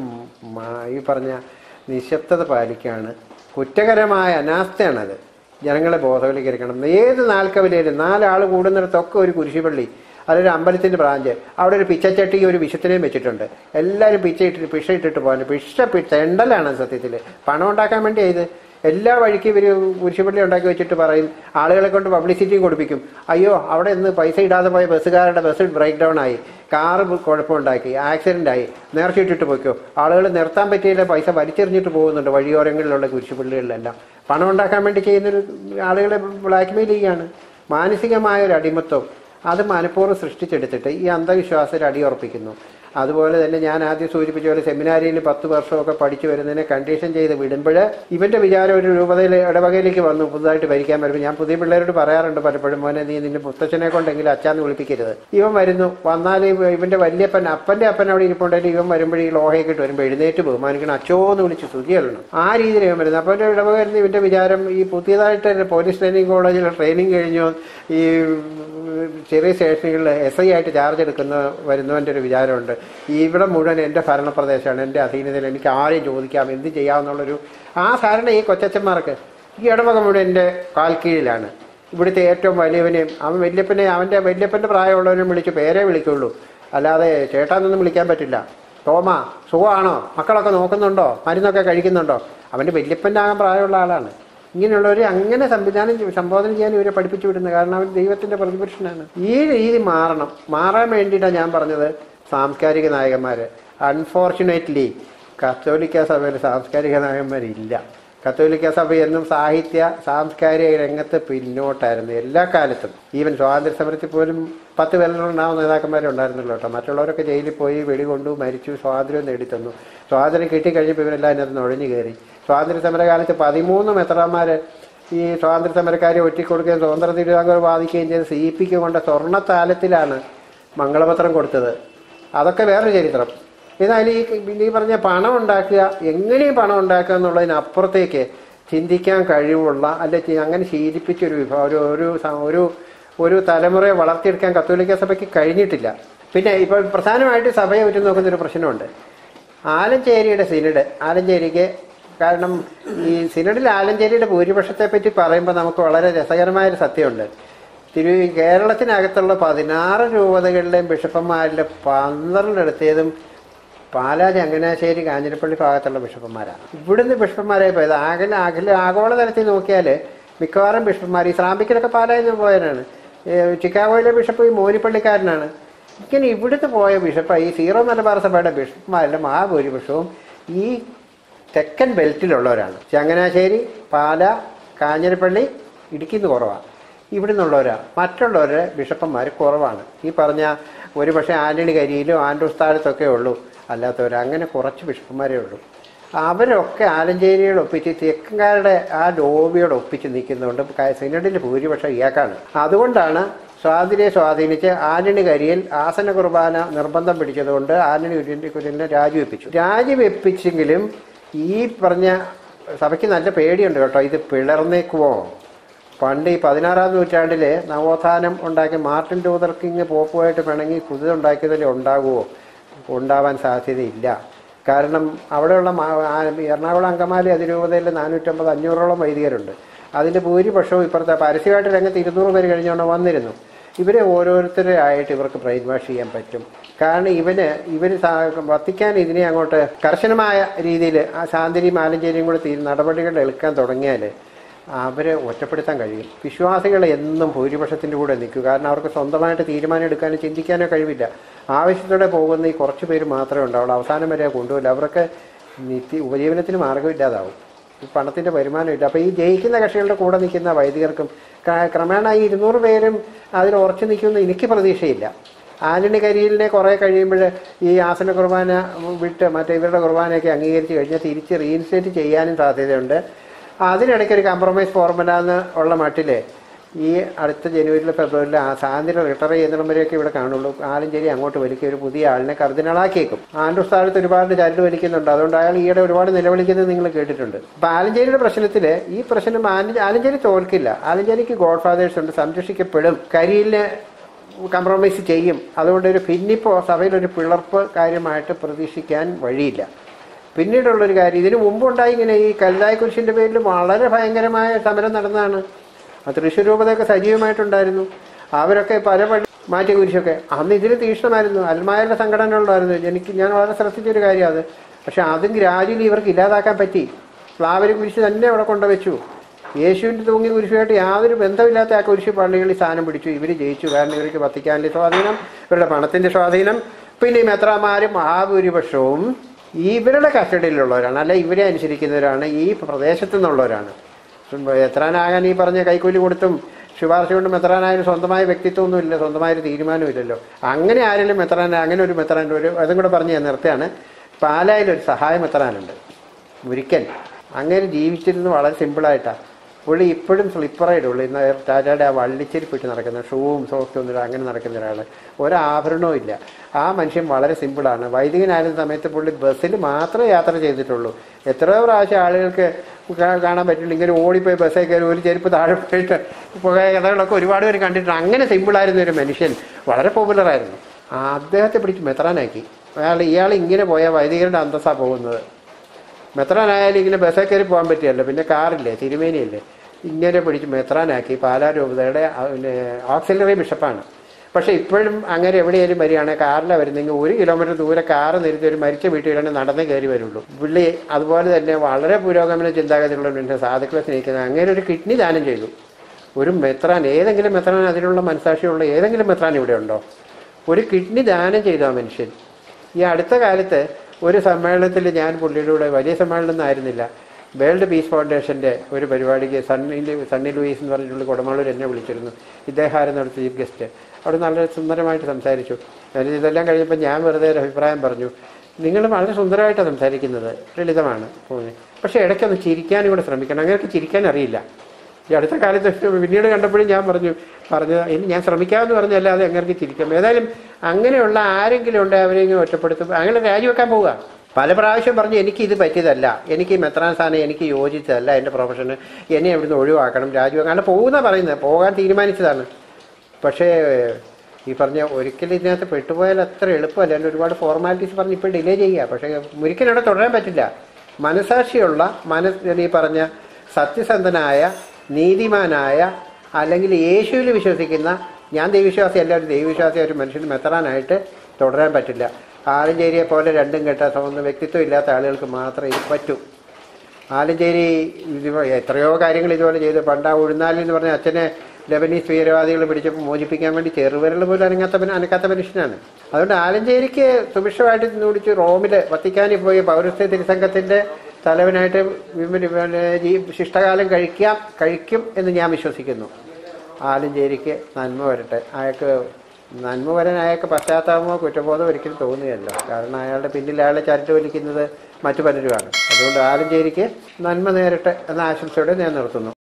ഈ പറഞ്ഞ നിശബ്ദത പാലിക്കുകയാണ്. കുറ്റകരമായ അനാസ്ഥയാണത്. ജനങ്ങളെ ബോധവൽക്കരിക്കണം. ഏത് നാൽക്കവലയിലും നാലാൾ കൂടുന്നിടത്തൊക്കെ ഒരു കുരിശുപള്ളി, അതൊരു അമ്പലത്തിൻ്റെ ബ്രാഞ്ച്, അവിടെ ഒരു പിച്ചച്ചട്ടി ഒരു വിശുദ്ധനെയും വെച്ചിട്ടുണ്ട്. എല്ലാവരും പിച്ച ഇട്ടിട്ട് പിഷ ഇട്ടിട്ട് പോകാൻ. പിഷ തെണ്ടലാണ് സത്യത്തിൽ. പണം ഉണ്ടാക്കാൻ വേണ്ടി ഇത് എല്ലാ വഴിക്കും ഇവർ കുരിശുപള്ളി ഉണ്ടാക്കി വെച്ചിട്ട് പറയും, ആളുകളെ കൊണ്ട് പബ്ലിസിറ്റിയും കൊടുപ്പിക്കും. അയ്യോ അവിടെ നിന്ന് പൈസ ഇടാതെ പോയ ബസ്സുകാരുടെ ബസ് ബ്രേക്ക് ഡൗൺ ആയി, കാറ് കുഴപ്പമുണ്ടാക്കി, ആക്സിഡൻ്റ് ആയി, നേർച്ചയിട്ടിട്ട് പോയിക്കോ. ആളുകൾ നിർത്താൻ പറ്റിയില്ല, പൈസ വലിച്ചെറിഞ്ഞിട്ട് പോകുന്നുണ്ട് വഴിയോരങ്ങളിലുള്ള കുരിശുപള്ളികളിലെല്ലാം. പണം ഉണ്ടാക്കാൻ വേണ്ടി ചെയ്യുന്നൊരു ആളുകളെ ബ്ലാക്ക് മെയിൽ ചെയ്യുകയാണ്. മാനസികമായ ഒരു അടിമത്വം അത് മനഃപൂർവ്വം സൃഷ്ടിച്ചെടുത്തിട്ട് ഈ അന്ധവിശ്വാസത്തിൽ അടിയുറപ്പിക്കുന്നു. അതുപോലെ തന്നെ ഞാൻ ആദ്യം സൂചിപ്പിച്ച പോലെ സെമിനാരിയിൽ പത്ത് വർഷമൊക്കെ പഠിച്ചു വരുന്നതിനെ കണ്ടീഷൻ ചെയ്ത് വിടുമ്പോൾ ഇവൻ്റെ വിചാരം ഒരു രൂപതയിൽ ഇടവകയിലേക്ക് വന്നു പുതുതായിട്ട് ഭരിക്കാൻ വരുമ്പോൾ ഞാൻ പുതിയ പിള്ളേരോട് പറയാറുണ്ട് പലപ്പോഴും, മോനെ നീ നിന്റെ മുത്തച്ഛനെ കൊണ്ടെങ്കിലും അച്ഛാന്ന് വിളിപ്പിക്കരുത്. ഇവൻ വരുന്നു, വന്നാൽ ഇവൻ്റെ വല്യപ്പൻ അപ്പൻ്റെ അപ്പൻ അവിടെ ഇരിപ്പുണ്ടെങ്കിൽ ഇവൻ വരുമ്പോൾ ഈ ലോഹയൊക്കെ ഇട്ട് വരുമ്പോൾ എഴുന്നേറ്റ് ബഹുമാനിക്കണം, അച്ചോ എന്ന് വിളിച്ച് സ്തുതി കൊള്ളണം. ആ രീതിയിൽ ഇവൻ വരുന്നത്. അപ്പോൾ എൻ്റെ ഇടവകരുന്ന് ഇവൻ്റെ വിചാരം ഈ പുതിയതായിട്ട് പോലീസ് ട്രെയിനിങ് കോളേജിൽ ട്രെയിനിങ് കഴിഞ്ഞു ഈ ചെറിയ സ്റ്റേഷനുകളിൽ എസ് ഐ ആയിട്ട് ചാർജ് എടുക്കുന്ന വരുന്നവൻ്റെ ഒരു വിചാരമുണ്ട്, ഇവിടെ മുഴുവൻ എൻ്റെ ഭരണപ്രദേശമാണ്, എൻ്റെ അധീനതയിൽ, എനിക്ക് ആരെയും ചോദിക്കാം, എന്ത് ചെയ്യാമെന്നുള്ളൊരു ആ ധാരണ ഈ കൊച്ചന്മാർക്ക്. ഈ ഇടവക മുഴുവൻ എൻ്റെ കാൽ കീഴിലാണ്. ഇവിടുത്തെ ഏറ്റവും വലിയവനെയും അവൻ വല്യപ്പനെ അവൻ്റെ വല്യപ്പൻ്റെ പ്രായമുള്ളവനും വിളിച്ച് പേരേ വിളിക്കുള്ളൂ, അല്ലാതെ ചേട്ടാന്നൊന്നും വിളിക്കാൻ പറ്റില്ല. തോമ സുഖമാണോ, മക്കളൊക്കെ നോക്കുന്നുണ്ടോ, മരുന്നൊക്കെ കഴിക്കുന്നുണ്ടോ? അവൻ്റെ വല്യപ്പൻ്റെ ആകാൻ പ്രായമുള്ള ആളാണ്. ഇങ്ങനെയുള്ളവർ അങ്ങനെ സംവിധാനം സംബോധന ചെയ്യാൻ ഇവരെ പഠിപ്പിച്ചു വിടുന്നത്. കാരണം അവർ ദൈവത്തിൻ്റെ പ്രതിപുരുഷനാണ്. ഈ രീതി മാറണം. മാറാൻ വേണ്ടിയിട്ടാണ് ഞാൻ പറഞ്ഞത് സാംസ്കാരിക നായകന്മാർ. അൺഫോർച്ചുനേറ്റ്ലി കത്തോലിക്ക സഭയിൽ സാംസ്കാരിക നായകന്മാരില്ല. കത്തോലിക്ക സഭ എന്നും സാഹിത്യ സാംസ്കാരിക രംഗത്ത് പിന്നോട്ടായിരുന്നു എല്ലാ കാലത്തും. ഈവൻ സ്വാതന്ത്ര്യ സമരത്തിൽ പോലും പത്ത് പേരിലുണ്ടാവുന്ന നേതാക്കന്മാരെ ഉണ്ടായിരുന്നല്ലോ കേട്ടോ. മറ്റുള്ളവരൊക്കെ ജയിലിൽ പോയി വെടികൊണ്ടു മരിച്ചു, സ്വാതന്ത്ര്യം നേടിത്തന്നു. സ്വാതന്ത്ര്യം കിട്ടിക്കഴിഞ്ഞപ്പോൾ ഇവരെല്ലാം അതിനകത്ത് നുഴഞ്ഞു കയറി. സ്വാതന്ത്ര്യ സമരകാലത്ത് പതിമൂന്ന് മെത്രാന്മാർ ഈ സ്വാതന്ത്ര്യ സമരക്കാരെ ഒറ്റിക്കൊടുക്കുകയും സ്വതന്ത്ര തിരുവിതാംകൂർ വാദിക്കുകയും ചെയ്ത് സി പിക്ക് കൊണ്ട് സ്വർണ്ണത്താലത്തിലാണ് മംഗളപത്രം കൊടുത്തത്. അതൊക്കെ വേറൊരു ചരിത്രം. എന്നാൽ ഈ ഈ പറഞ്ഞ പണം ഉണ്ടാക്കുക, എങ്ങനെയും പണം ഉണ്ടാക്കുക എന്നുള്ളതിനപ്പുറത്തേക്ക് ചിന്തിക്കാൻ കഴിവുള്ള അല്ലെ അങ്ങനെ ശീലിപ്പിച്ചൊരു വിഭാഗം ഒരു ഒരു ഒരു തലമുറയെ വളർത്തിയെടുക്കാൻ കത്തോലിക്ക സഭയ്ക്ക് കഴിഞ്ഞിട്ടില്ല. പിന്നെ ഇപ്പോൾ പ്രധാനമായിട്ട് സഭയെ ഉറ്റു നോക്കുന്നൊരു പ്രശ്നമുണ്ട്. ആലഞ്ചേരിയുടെ സിനഡ്, ആലഞ്ചേരിക്ക് കാരണം ഈ സിനഡിൽ ആലഞ്ചേരിയുടെ ഭൂരിപക്ഷത്തെ പറ്റി പറയുമ്പോൾ നമുക്ക് വളരെ രസകരമായൊരു സത്യമുണ്ട്. തിരു കേരളത്തിനകത്തുള്ള പതിനാറ് രൂപതകളിലെയും ബിഷപ്പന്മാരിൽ പന്ത്രണ്ടെടുത്തതും പാലാ ചങ്ങനാശ്ശേരി കാഞ്ഞിരപ്പള്ളി ഭാഗത്തുള്ള ബിഷപ്പന്മാരാണ്. ഇവിടുന്ന് ബിഷപ്പന്മാരായി പോയത് അകല അകല ആഗോളതലത്തിൽ നോക്കിയാൽ മിക്കവാറും ബിഷപ്പന്മാർ ഈ ശ്രാമ്പിക്കലൊക്കെ പാലായിൽ നിന്ന് പോയവരാണ്. ചിക്കാഗോയിലെ ബിഷപ്പ് ഈ മോനിപ്പള്ളിക്കാരനാണ്. ഇങ്ങനെ ഇവിടുന്ന് പോയ ബിഷപ്പ് ഈ സീറോ മലബാർ സഭയുടെ ബിഷപ്പന്മാരുടെ മഹാഭൂരിപക്ഷവും ഈ തെക്കൻ ബെൽറ്റിലുള്ളവരാണ്. ചങ്ങനാശ്ശേരി, പാല, കാഞ്ഞിരപ്പള്ളി, ഇടുക്കിന്ന് കുറവാണ്. ഇവിടെ നിന്നുള്ളവരാണ്. മറ്റുള്ളവരുടെ ബിഷപ്പന്മാർ കുറവാണ്. ഈ പറഞ്ഞ ഒരു പക്ഷേ ആന്റണി കരിയിലും ആൻഡ്രൂസ് താഴത്തൊക്കെ ഉള്ളൂ. അല്ലാത്തവർ അങ്ങനെ കുറച്ച് ബിഷപ്പന്മാരേ ഉള്ളൂ. അവരൊക്കെ ആലഞ്ചേരിയോട് ഒപ്പിച്ച് തെക്കുകാരുടെ ആ ലോബിയോട് ഒപ്പിച്ച് നിൽക്കുന്നതുകൊണ്ട് സിനഡിൽ ഭൂരിപക്ഷം ഇയാൾക്കാണ്. അതുകൊണ്ടാണ് സ്വാതിനെ സ്വാധീനിച്ച് ആന്റണി കരിയിൽ ആസന കുർബാന നിർബന്ധം പിടിച്ചതുകൊണ്ട് ആന്റണി കുര്യനെ രാജിവെപ്പിച്ചു. രാജിവെപ്പിച്ചെങ്കിലും ഈ പറഞ്ഞ സഭയ്ക്ക് നല്ല പേടിയുണ്ട് കേട്ടോ, ഇത് പിളർന്നേക്കുവോ. പണ്ട് ഈ പതിനാറാം നൂറ്റാണ്ടിൽ നവോത്ഥാനം ഉണ്ടാക്കി മാർട്ടിൻ ലൂതർ കിങ് പോപ്പുമായിട്ട് പിണങ്ങി കുതിര ഉണ്ടാക്കിയതിൽ ഉണ്ടാകുമോ? ഉണ്ടാവാൻ സാധ്യതയില്ല. കാരണം അവിടെയുള്ള എറണാകുളം അങ്കമാലി അതിരൂപതയിൽ നാനൂറ്റമ്പത് അഞ്ഞൂറോളം വൈദികരുണ്ട്. അതിൻ്റെ ഭൂരിപക്ഷവും ഇപ്പുറത്തെ പരസ്യമായിട്ട് രംഗത്ത് ഇരുന്നൂറ് പേര് കഴിഞ്ഞുകൊണ്ട് വന്നിരുന്നു. ഇവരെ ഓരോരുത്തരെ ആയിട്ട് ഇവർക്ക് ബ്രെയിൻ വാഷ് ചെയ്യാൻ പറ്റും. കാരണം ഇവന് ഇവർ വത്തിക്കാൻ ഇതിനെ അങ്ങോട്ട് കർശനമായ രീതിയിൽ ആ ശാന്തിരിയും ആലഞ്ചേരിയും കൂടെ തീ നടപടികൾ എടുക്കാൻ തുടങ്ങിയാൽ അവരെ ഒറ്റപ്പെടുത്താൻ കഴിയും. വിശ്വാസികൾ എന്നും ഭൂരിപക്ഷത്തിൻ്റെ കൂടെ നിൽക്കും. കാരണം അവർക്ക് സ്വന്തമായിട്ട് തീരുമാനം എടുക്കാനോ ചിന്തിക്കാനോ കഴിവില്ല. ആവശ്യത്തോടെ പോകുന്ന ഈ കുറച്ച് പേര് മാത്രമേ ഉണ്ടാവുള്ളൂ. അവസാനം വരെ കൊണ്ടുപോയില്ല. അവർക്ക് നിത്യ ഉപജീവനത്തിന് മാർഗ്ഗമില്ലാതാവും. പണത്തിൻ്റെ വരുമാനമില്ല. അപ്പോൾ ഈ ജയിക്കുന്ന കക്ഷികളുടെ കൂടെ നിൽക്കുന്ന വൈദികർക്കും ക്രമേണ ഈ ഇരുന്നൂറ് പേരും അതിൽ ഉറച്ചു നിൽക്കുമെന്ന് എനിക്ക് പ്രതീക്ഷയില്ല. ആന്റണി കരിയിലിനെ കുറേ കഴിയുമ്പോൾ ഈ ആസന കുർബാന വിട്ട് മറ്റേ ഇവരുടെ കുർബാനയൊക്കെ അംഗീകരിച്ച് കഴിഞ്ഞാൽ തിരിച്ച് റീഇൻസ്റ്റേറ്റ് ചെയ്യാനും സാധ്യതയുണ്ട്. അതിനിടയ്ക്ക് ഒരു കോംപ്രമൈസ് ഫോർമുല എന്ന് ഉള്ള മട്ടിൽ ഈ അടുത്ത ജനുവരിയിലും ഫെബ്രുവരിയിലും ആ സാന്തിര റിട്ടയർ ചെയ്യുന്നവരെയൊക്കെ ഇവിടെ കാണുള്ളൂ. ആലഞ്ചേരി അങ്ങോട്ട് വലിക്കുക, ഒരു പുതിയ ആളിനെ കർദിനാളാക്കിയേക്കും. ആൻഡ്രൂ സ്ഥാനത്ത് ഒരുപാട് ചരട് വലിക്കുന്നുണ്ട്. അതുകൊണ്ട് അയാൾ ഈയിടെ ഒരുപാട് നിലവിളിക്കുന്നത് നിങ്ങൾ കേട്ടിട്ടുണ്ട്. അപ്പോൾ ആലഞ്ചേരിയുടെ പ്രശ്നത്തിൽ ഈ പ്രശ്നം ആലഞ്ചേരി തോൽക്കില്ല. ആലഞ്ചേരിക്ക് ഗോഡ് ഫാദേഴ്സ് ഉണ്ട്, സംരക്ഷിക്കപ്പെടും. കരിയിലിനെ കംപ്രമൈസ് ചെയ്യും. അതുകൊണ്ട് ഒരു ഭിന്നിപ്പോ സഭയിലൊരു പിളർപ്പ് കാര്യമായിട്ട് പ്രതീക്ഷിക്കാൻ വഴിയില്ല. പിന്നീടുള്ളൊരു കാര്യം, ഇതിനു മുമ്പുണ്ടായി ഇങ്ങനെ ഈ കല്ലായ കുരിശിൻ്റെ പേരിൽ വളരെ ഭയങ്കരമായ സമരം നടന്നതാണ്. തൃശ്ശൂർ രൂപതയൊക്കെ സജീവമായിട്ടുണ്ടായിരുന്നു. അവരൊക്കെ പല പള്ളി മാറ്റിയ കുരിശൊക്കെ അന്ന് ഇതിന് തീക്ഷ്ണമായിരുന്നു. അൽമായരുടെ സംഘടനകളുണ്ടായിരുന്നു. എനിക്ക് ഞാൻ വളരെ ശ്രദ്ധിച്ചൊരു കാര്യം അത്. പക്ഷെ അതും ഗ്രാജുവലി ഇവർക്ക് ഇല്ലാതാക്കാൻ പറ്റി. സ്ലാവരി കുരിശ് തന്നെ അവിടെ കൊണ്ടുവച്ചു. യേശുവിൻ്റെ തൂങ്ങി കുരിശുമായിട്ട് യാതൊരു ബന്ധമില്ലാത്ത ആ കുരിശ് പള്ളികളിൽ സ്ഥാനം പിടിച്ചു. ഇവർ ജയിച്ചു. കാരണം ഇവർക്ക് വത്തിക്കാനിലെ സ്വാധീനം, ഇവരുടെ പണത്തിൻ്റെ സ്വാധീനം, പിന്നെ ഈ മെത്രാന്മാരും മഹാഭൂരിപക്ഷവും ഇവരുടെ കസ്റ്റഡിയിലുള്ളവരാണ്. അല്ല ഇവരെ അനുസരിക്കുന്നവരാണ്, ഈ പ്രദേശത്തു നിന്നുള്ളവരാണ്. മെത്രാനാകാൻ ഈ പറഞ്ഞ കൈക്കൂലി കൊടുത്തും ശുപാർശ കൊണ്ടും മെത്രാനായാലും സ്വന്തമായ വ്യക്തിത്വമൊന്നും ഇല്ല, സ്വന്തമായൊരു തീരുമാനമില്ലല്ലോ. അങ്ങനെ ആരെങ്കിലും മെത്രാൻ, അങ്ങനെ ഒരു മെത്രാൻ്റെ ഒരു അതും കൂടെ പറഞ്ഞ് ഞാൻ നിർത്തുകയാണ്. പാലായിലൊരു സഹായ മെത്രാനുണ്ട്, മുരിക്കൻ. അങ്ങനെ ജീവിച്ചിരുന്ന് വളരെ സിമ്പിളായിട്ടാണ്. പുള്ളി ഇപ്പോഴും സ്ലിപ്പറായിട്ടുള്ളൂ. ഇന്ന് ടാറ്റയുടെ ആ വള്ളിച്ചെരിപ്പിട്ട് നടക്കുന്ന ഷൂവും സോക്സും ഒന്നും അങ്ങനെ നടക്കുന്ന ഒരാൾ, ഒരാഭരണവും ഇല്ല. ആ മനുഷ്യൻ വളരെ സിമ്പിളാണ്. വൈദികനായിരുന്ന സമയത്ത് പുള്ളി ബസ്സിൽ മാത്രമേ യാത്ര ചെയ്തിട്ടുള്ളൂ. എത്രയോ പ്രാവശ്യം ആളുകൾക്ക് കാണാൻ പറ്റില്ല ഇങ്ങനെ ഓടിപ്പോയി ബസ്സേ കയറി ഒരു ചെരുപ്പ് താഴെ പോയിട്ട് പോയ കഥകളൊക്കെ ഒരുപാട് പേര് കണ്ടിട്ടുണ്ട്. അങ്ങനെ സിമ്പിളായിരുന്ന ഒരു മനുഷ്യൻ, വളരെ പോപ്പുലറായിരുന്നു. അദ്ദേഹത്തെ പിടിച്ച് മെത്രാനാക്കി. അയാൾ ഇയാൾ ഇങ്ങനെ പോയാൽ വൈദികരുടെ അന്തസ്സാണ് പോകുന്നത്. മെത്രാനായാലും ഇങ്ങനെ ബസ്സേ കയറി പോകാൻ പറ്റിയല്ലോ, പിന്നെ കാറില്ലേ, തിരുമേനിയല്ലേ. ഇങ്ങനെ പിടിച്ച് മെത്രാനാക്കി. പാലാ രൂപതയുടെ പിന്നെ ഓക്സിലറി ബിഷപ്പാണ്. പക്ഷേ ഇപ്പോഴും അങ്ങനെ എവിടെയെങ്കിലും വരികയാണെങ്കിൽ കാറിലാണ് വരുന്നെങ്കിൽ ഒരു കിലോമീറ്റർ ദൂരെ കാറ് നിർത്തി ഒരു മരിച്ച വീട്ടിലാണ് നടന്നേ കയറി വരുള്ളൂ. പുള്ളി അതുപോലെ തന്നെ വളരെ പുരോഗമന ചിന്താഗതിയുള്ള മനുഷ്യൻ, സാധുക്കളെ സ്നേഹിക്കുന്നത്. അങ്ങനെ ഒരു കിഡ്നി ദാനം ചെയ്തു. ഒരു മെത്രാൻ, ഏതെങ്കിലും മെത്രാൻ, അതിനുള്ള മനസാക്ഷിയുള്ള ഏതെങ്കിലും മെത്രാൻ ഇവിടെ ഉണ്ടോ? ഒരു കിഡ്നി ദാനം ചെയ്തു ആ മനുഷ്യൻ. ഈ അടുത്ത കാലത്ത് ഒരു സമ്മേളനത്തിൽ ഞാൻ പുള്ളിയുടെ കൂടെ, വലിയ സമ്മേളനം ആയിരുന്നില്ല, വേൾഡ് പീസ് ഫൗണ്ടേഷൻ്റെ ഒരു പരിപാടിക്ക് സണ്ണി സണ്ണി ലൂയിസ് എന്ന് പറഞ്ഞിട്ടുള്ള കുടമാളൂർ എന്നെ വിളിച്ചിരുന്നു. ഇദ്ദേഹമായിരുന്നു അവിടുത്തെ ചീഫ് ഗസ്റ്റ്. അവിടെ നല്ല സുന്ദരമായിട്ട് സംസാരിച്ചു. ഇതെല്ലാം കഴിഞ്ഞപ്പോൾ ഞാൻ വെറുതെ ഒരു അഭിപ്രായം പറഞ്ഞു, നിങ്ങൾ വളരെ സുന്ദരമായിട്ടാണ് സംസാരിക്കുന്നത്, ലളിതമാണ്, പക്ഷേ ഇടയ്ക്കൊന്ന് ചിരിക്കാനും കൂടെ ശ്രമിക്കണം. അങ്ങനെയൊക്കെ ചിരിക്കാൻ അറിയില്ല. ഈ അടുത്ത കാലത്ത് പിന്നീട് കണ്ടപ്പോഴും ഞാൻ പറഞ്ഞു പറഞ്ഞത് ഇനി ഞാൻ ശ്രമിക്കാമെന്ന് പറഞ്ഞല്ല, അത് അങ്ങനെ ചിരിക്കാം. ഏതായാലും അങ്ങനെയുള്ള ആരെങ്കിലും ഉണ്ട് അവരെ ഇങ്ങനെ ഒറ്റപ്പെടുത്തും. അങ്ങനെ രാജിവെക്കാൻ പോവുക. പല പ്രാവശ്യം പറഞ്ഞു എനിക്ക് ഇത് പറ്റിയതല്ല, എനിക്ക് മെത്രാൻ സ്ഥാനം എനിക്ക് യോജിച്ചതല്ല, എൻ്റെ പ്രൊഫഷന് എന്നെ അവിടുന്ന് ഒഴിവാക്കണം, രാജിവെക്കാൻ. അങ്ങനെ പോകുന്ന പറയുന്നത്, പോകാൻ തീരുമാനിച്ചതാണ്. പക്ഷേ ഈ പറഞ്ഞ ഒരിക്കലും ഇതിനകത്ത് പെട്ടുപോയാൽ അത്ര എളുപ്പമല്ല. അതിന് ഒരുപാട് ഫോർമാലിറ്റീസ് പറഞ്ഞ് ഇപ്പോൾ ഡിലേ ചെയ്യുക. പക്ഷേ ഒരിക്കലും അവിടെ തുടരാൻ പറ്റില്ല. മനസാക്ഷിയുള്ള, മനസ് ഈ പറഞ്ഞ സത്യസന്ധനായ, നീതിമാനായ, അല്ലെങ്കിൽ യേശുവിൽ വിശ്വസിക്കുന്ന, ഞാൻ ദൈവവിശ്വാസി അല്ല, ഒരു ദൈവവിശ്വാസി ഒരു മനുഷ്യന് മെത്രാനായിട്ട് തുടരാൻ പറ്റില്ല. ആലഞ്ചേരിയെ പോലെ രണ്ടും കെട്ട സ്വന്തം വ്യക്തിത്വം ഇല്ലാത്ത ആളുകൾക്ക് മാത്രമേ ഇത് പറ്റൂ. ആലഞ്ചേരി ഇത് എത്രയോ കാര്യങ്ങൾ ഇതുപോലെ ചെയ്തു. പണ്ട് ആ ഉഴുന്നാലിൽ എന്ന് പറഞ്ഞ അച്ഛനെ ലബനീസ് ഭീകരവാദികൾ പിടിച്ചപ്പോൾ മോചിപ്പിക്കാൻ വേണ്ടി ചെറുവിരൽ പോലും അനങ്ങാത്ത അനക്കാത്ത മനുഷ്യനാണ്. അതുകൊണ്ട് ആലഞ്ചേരിക്ക് സുഭിക്ഷമായിട്ട് പിടിച്ച് റോമിൽ വത്തിക്കാനിൽ പോയി പൗരസ്ത്യ തിരുസംഘത്തിൻ്റെ തലവനായിട്ട് ശിഷ്ടകാലം കഴിക്കാം കഴിക്കും എന്ന് ഞാൻ വിശ്വസിക്കുന്നു. ആലഞ്ചേരിക്ക് നന്മ വരട്ടെ. അയാൾക്ക് നന്മ വരാൻ അയാൾക്ക് പശ്ചാത്താപമോ കുറ്റബോധമോ ഒരിക്കലും തോന്നുകയല്ലോ. കാരണം അയാളുടെ പിന്നിൽ അയാളെ ചരട്ട് വലിക്കുന്നത് മറ്റു പലരുമാണ്. അതുകൊണ്ട് ആലഞ്ചേരിക്ക് നന്മ നേരട്ടെ എന്ന ആശംസയോടെ ഞാൻ നിർത്തുന്നു.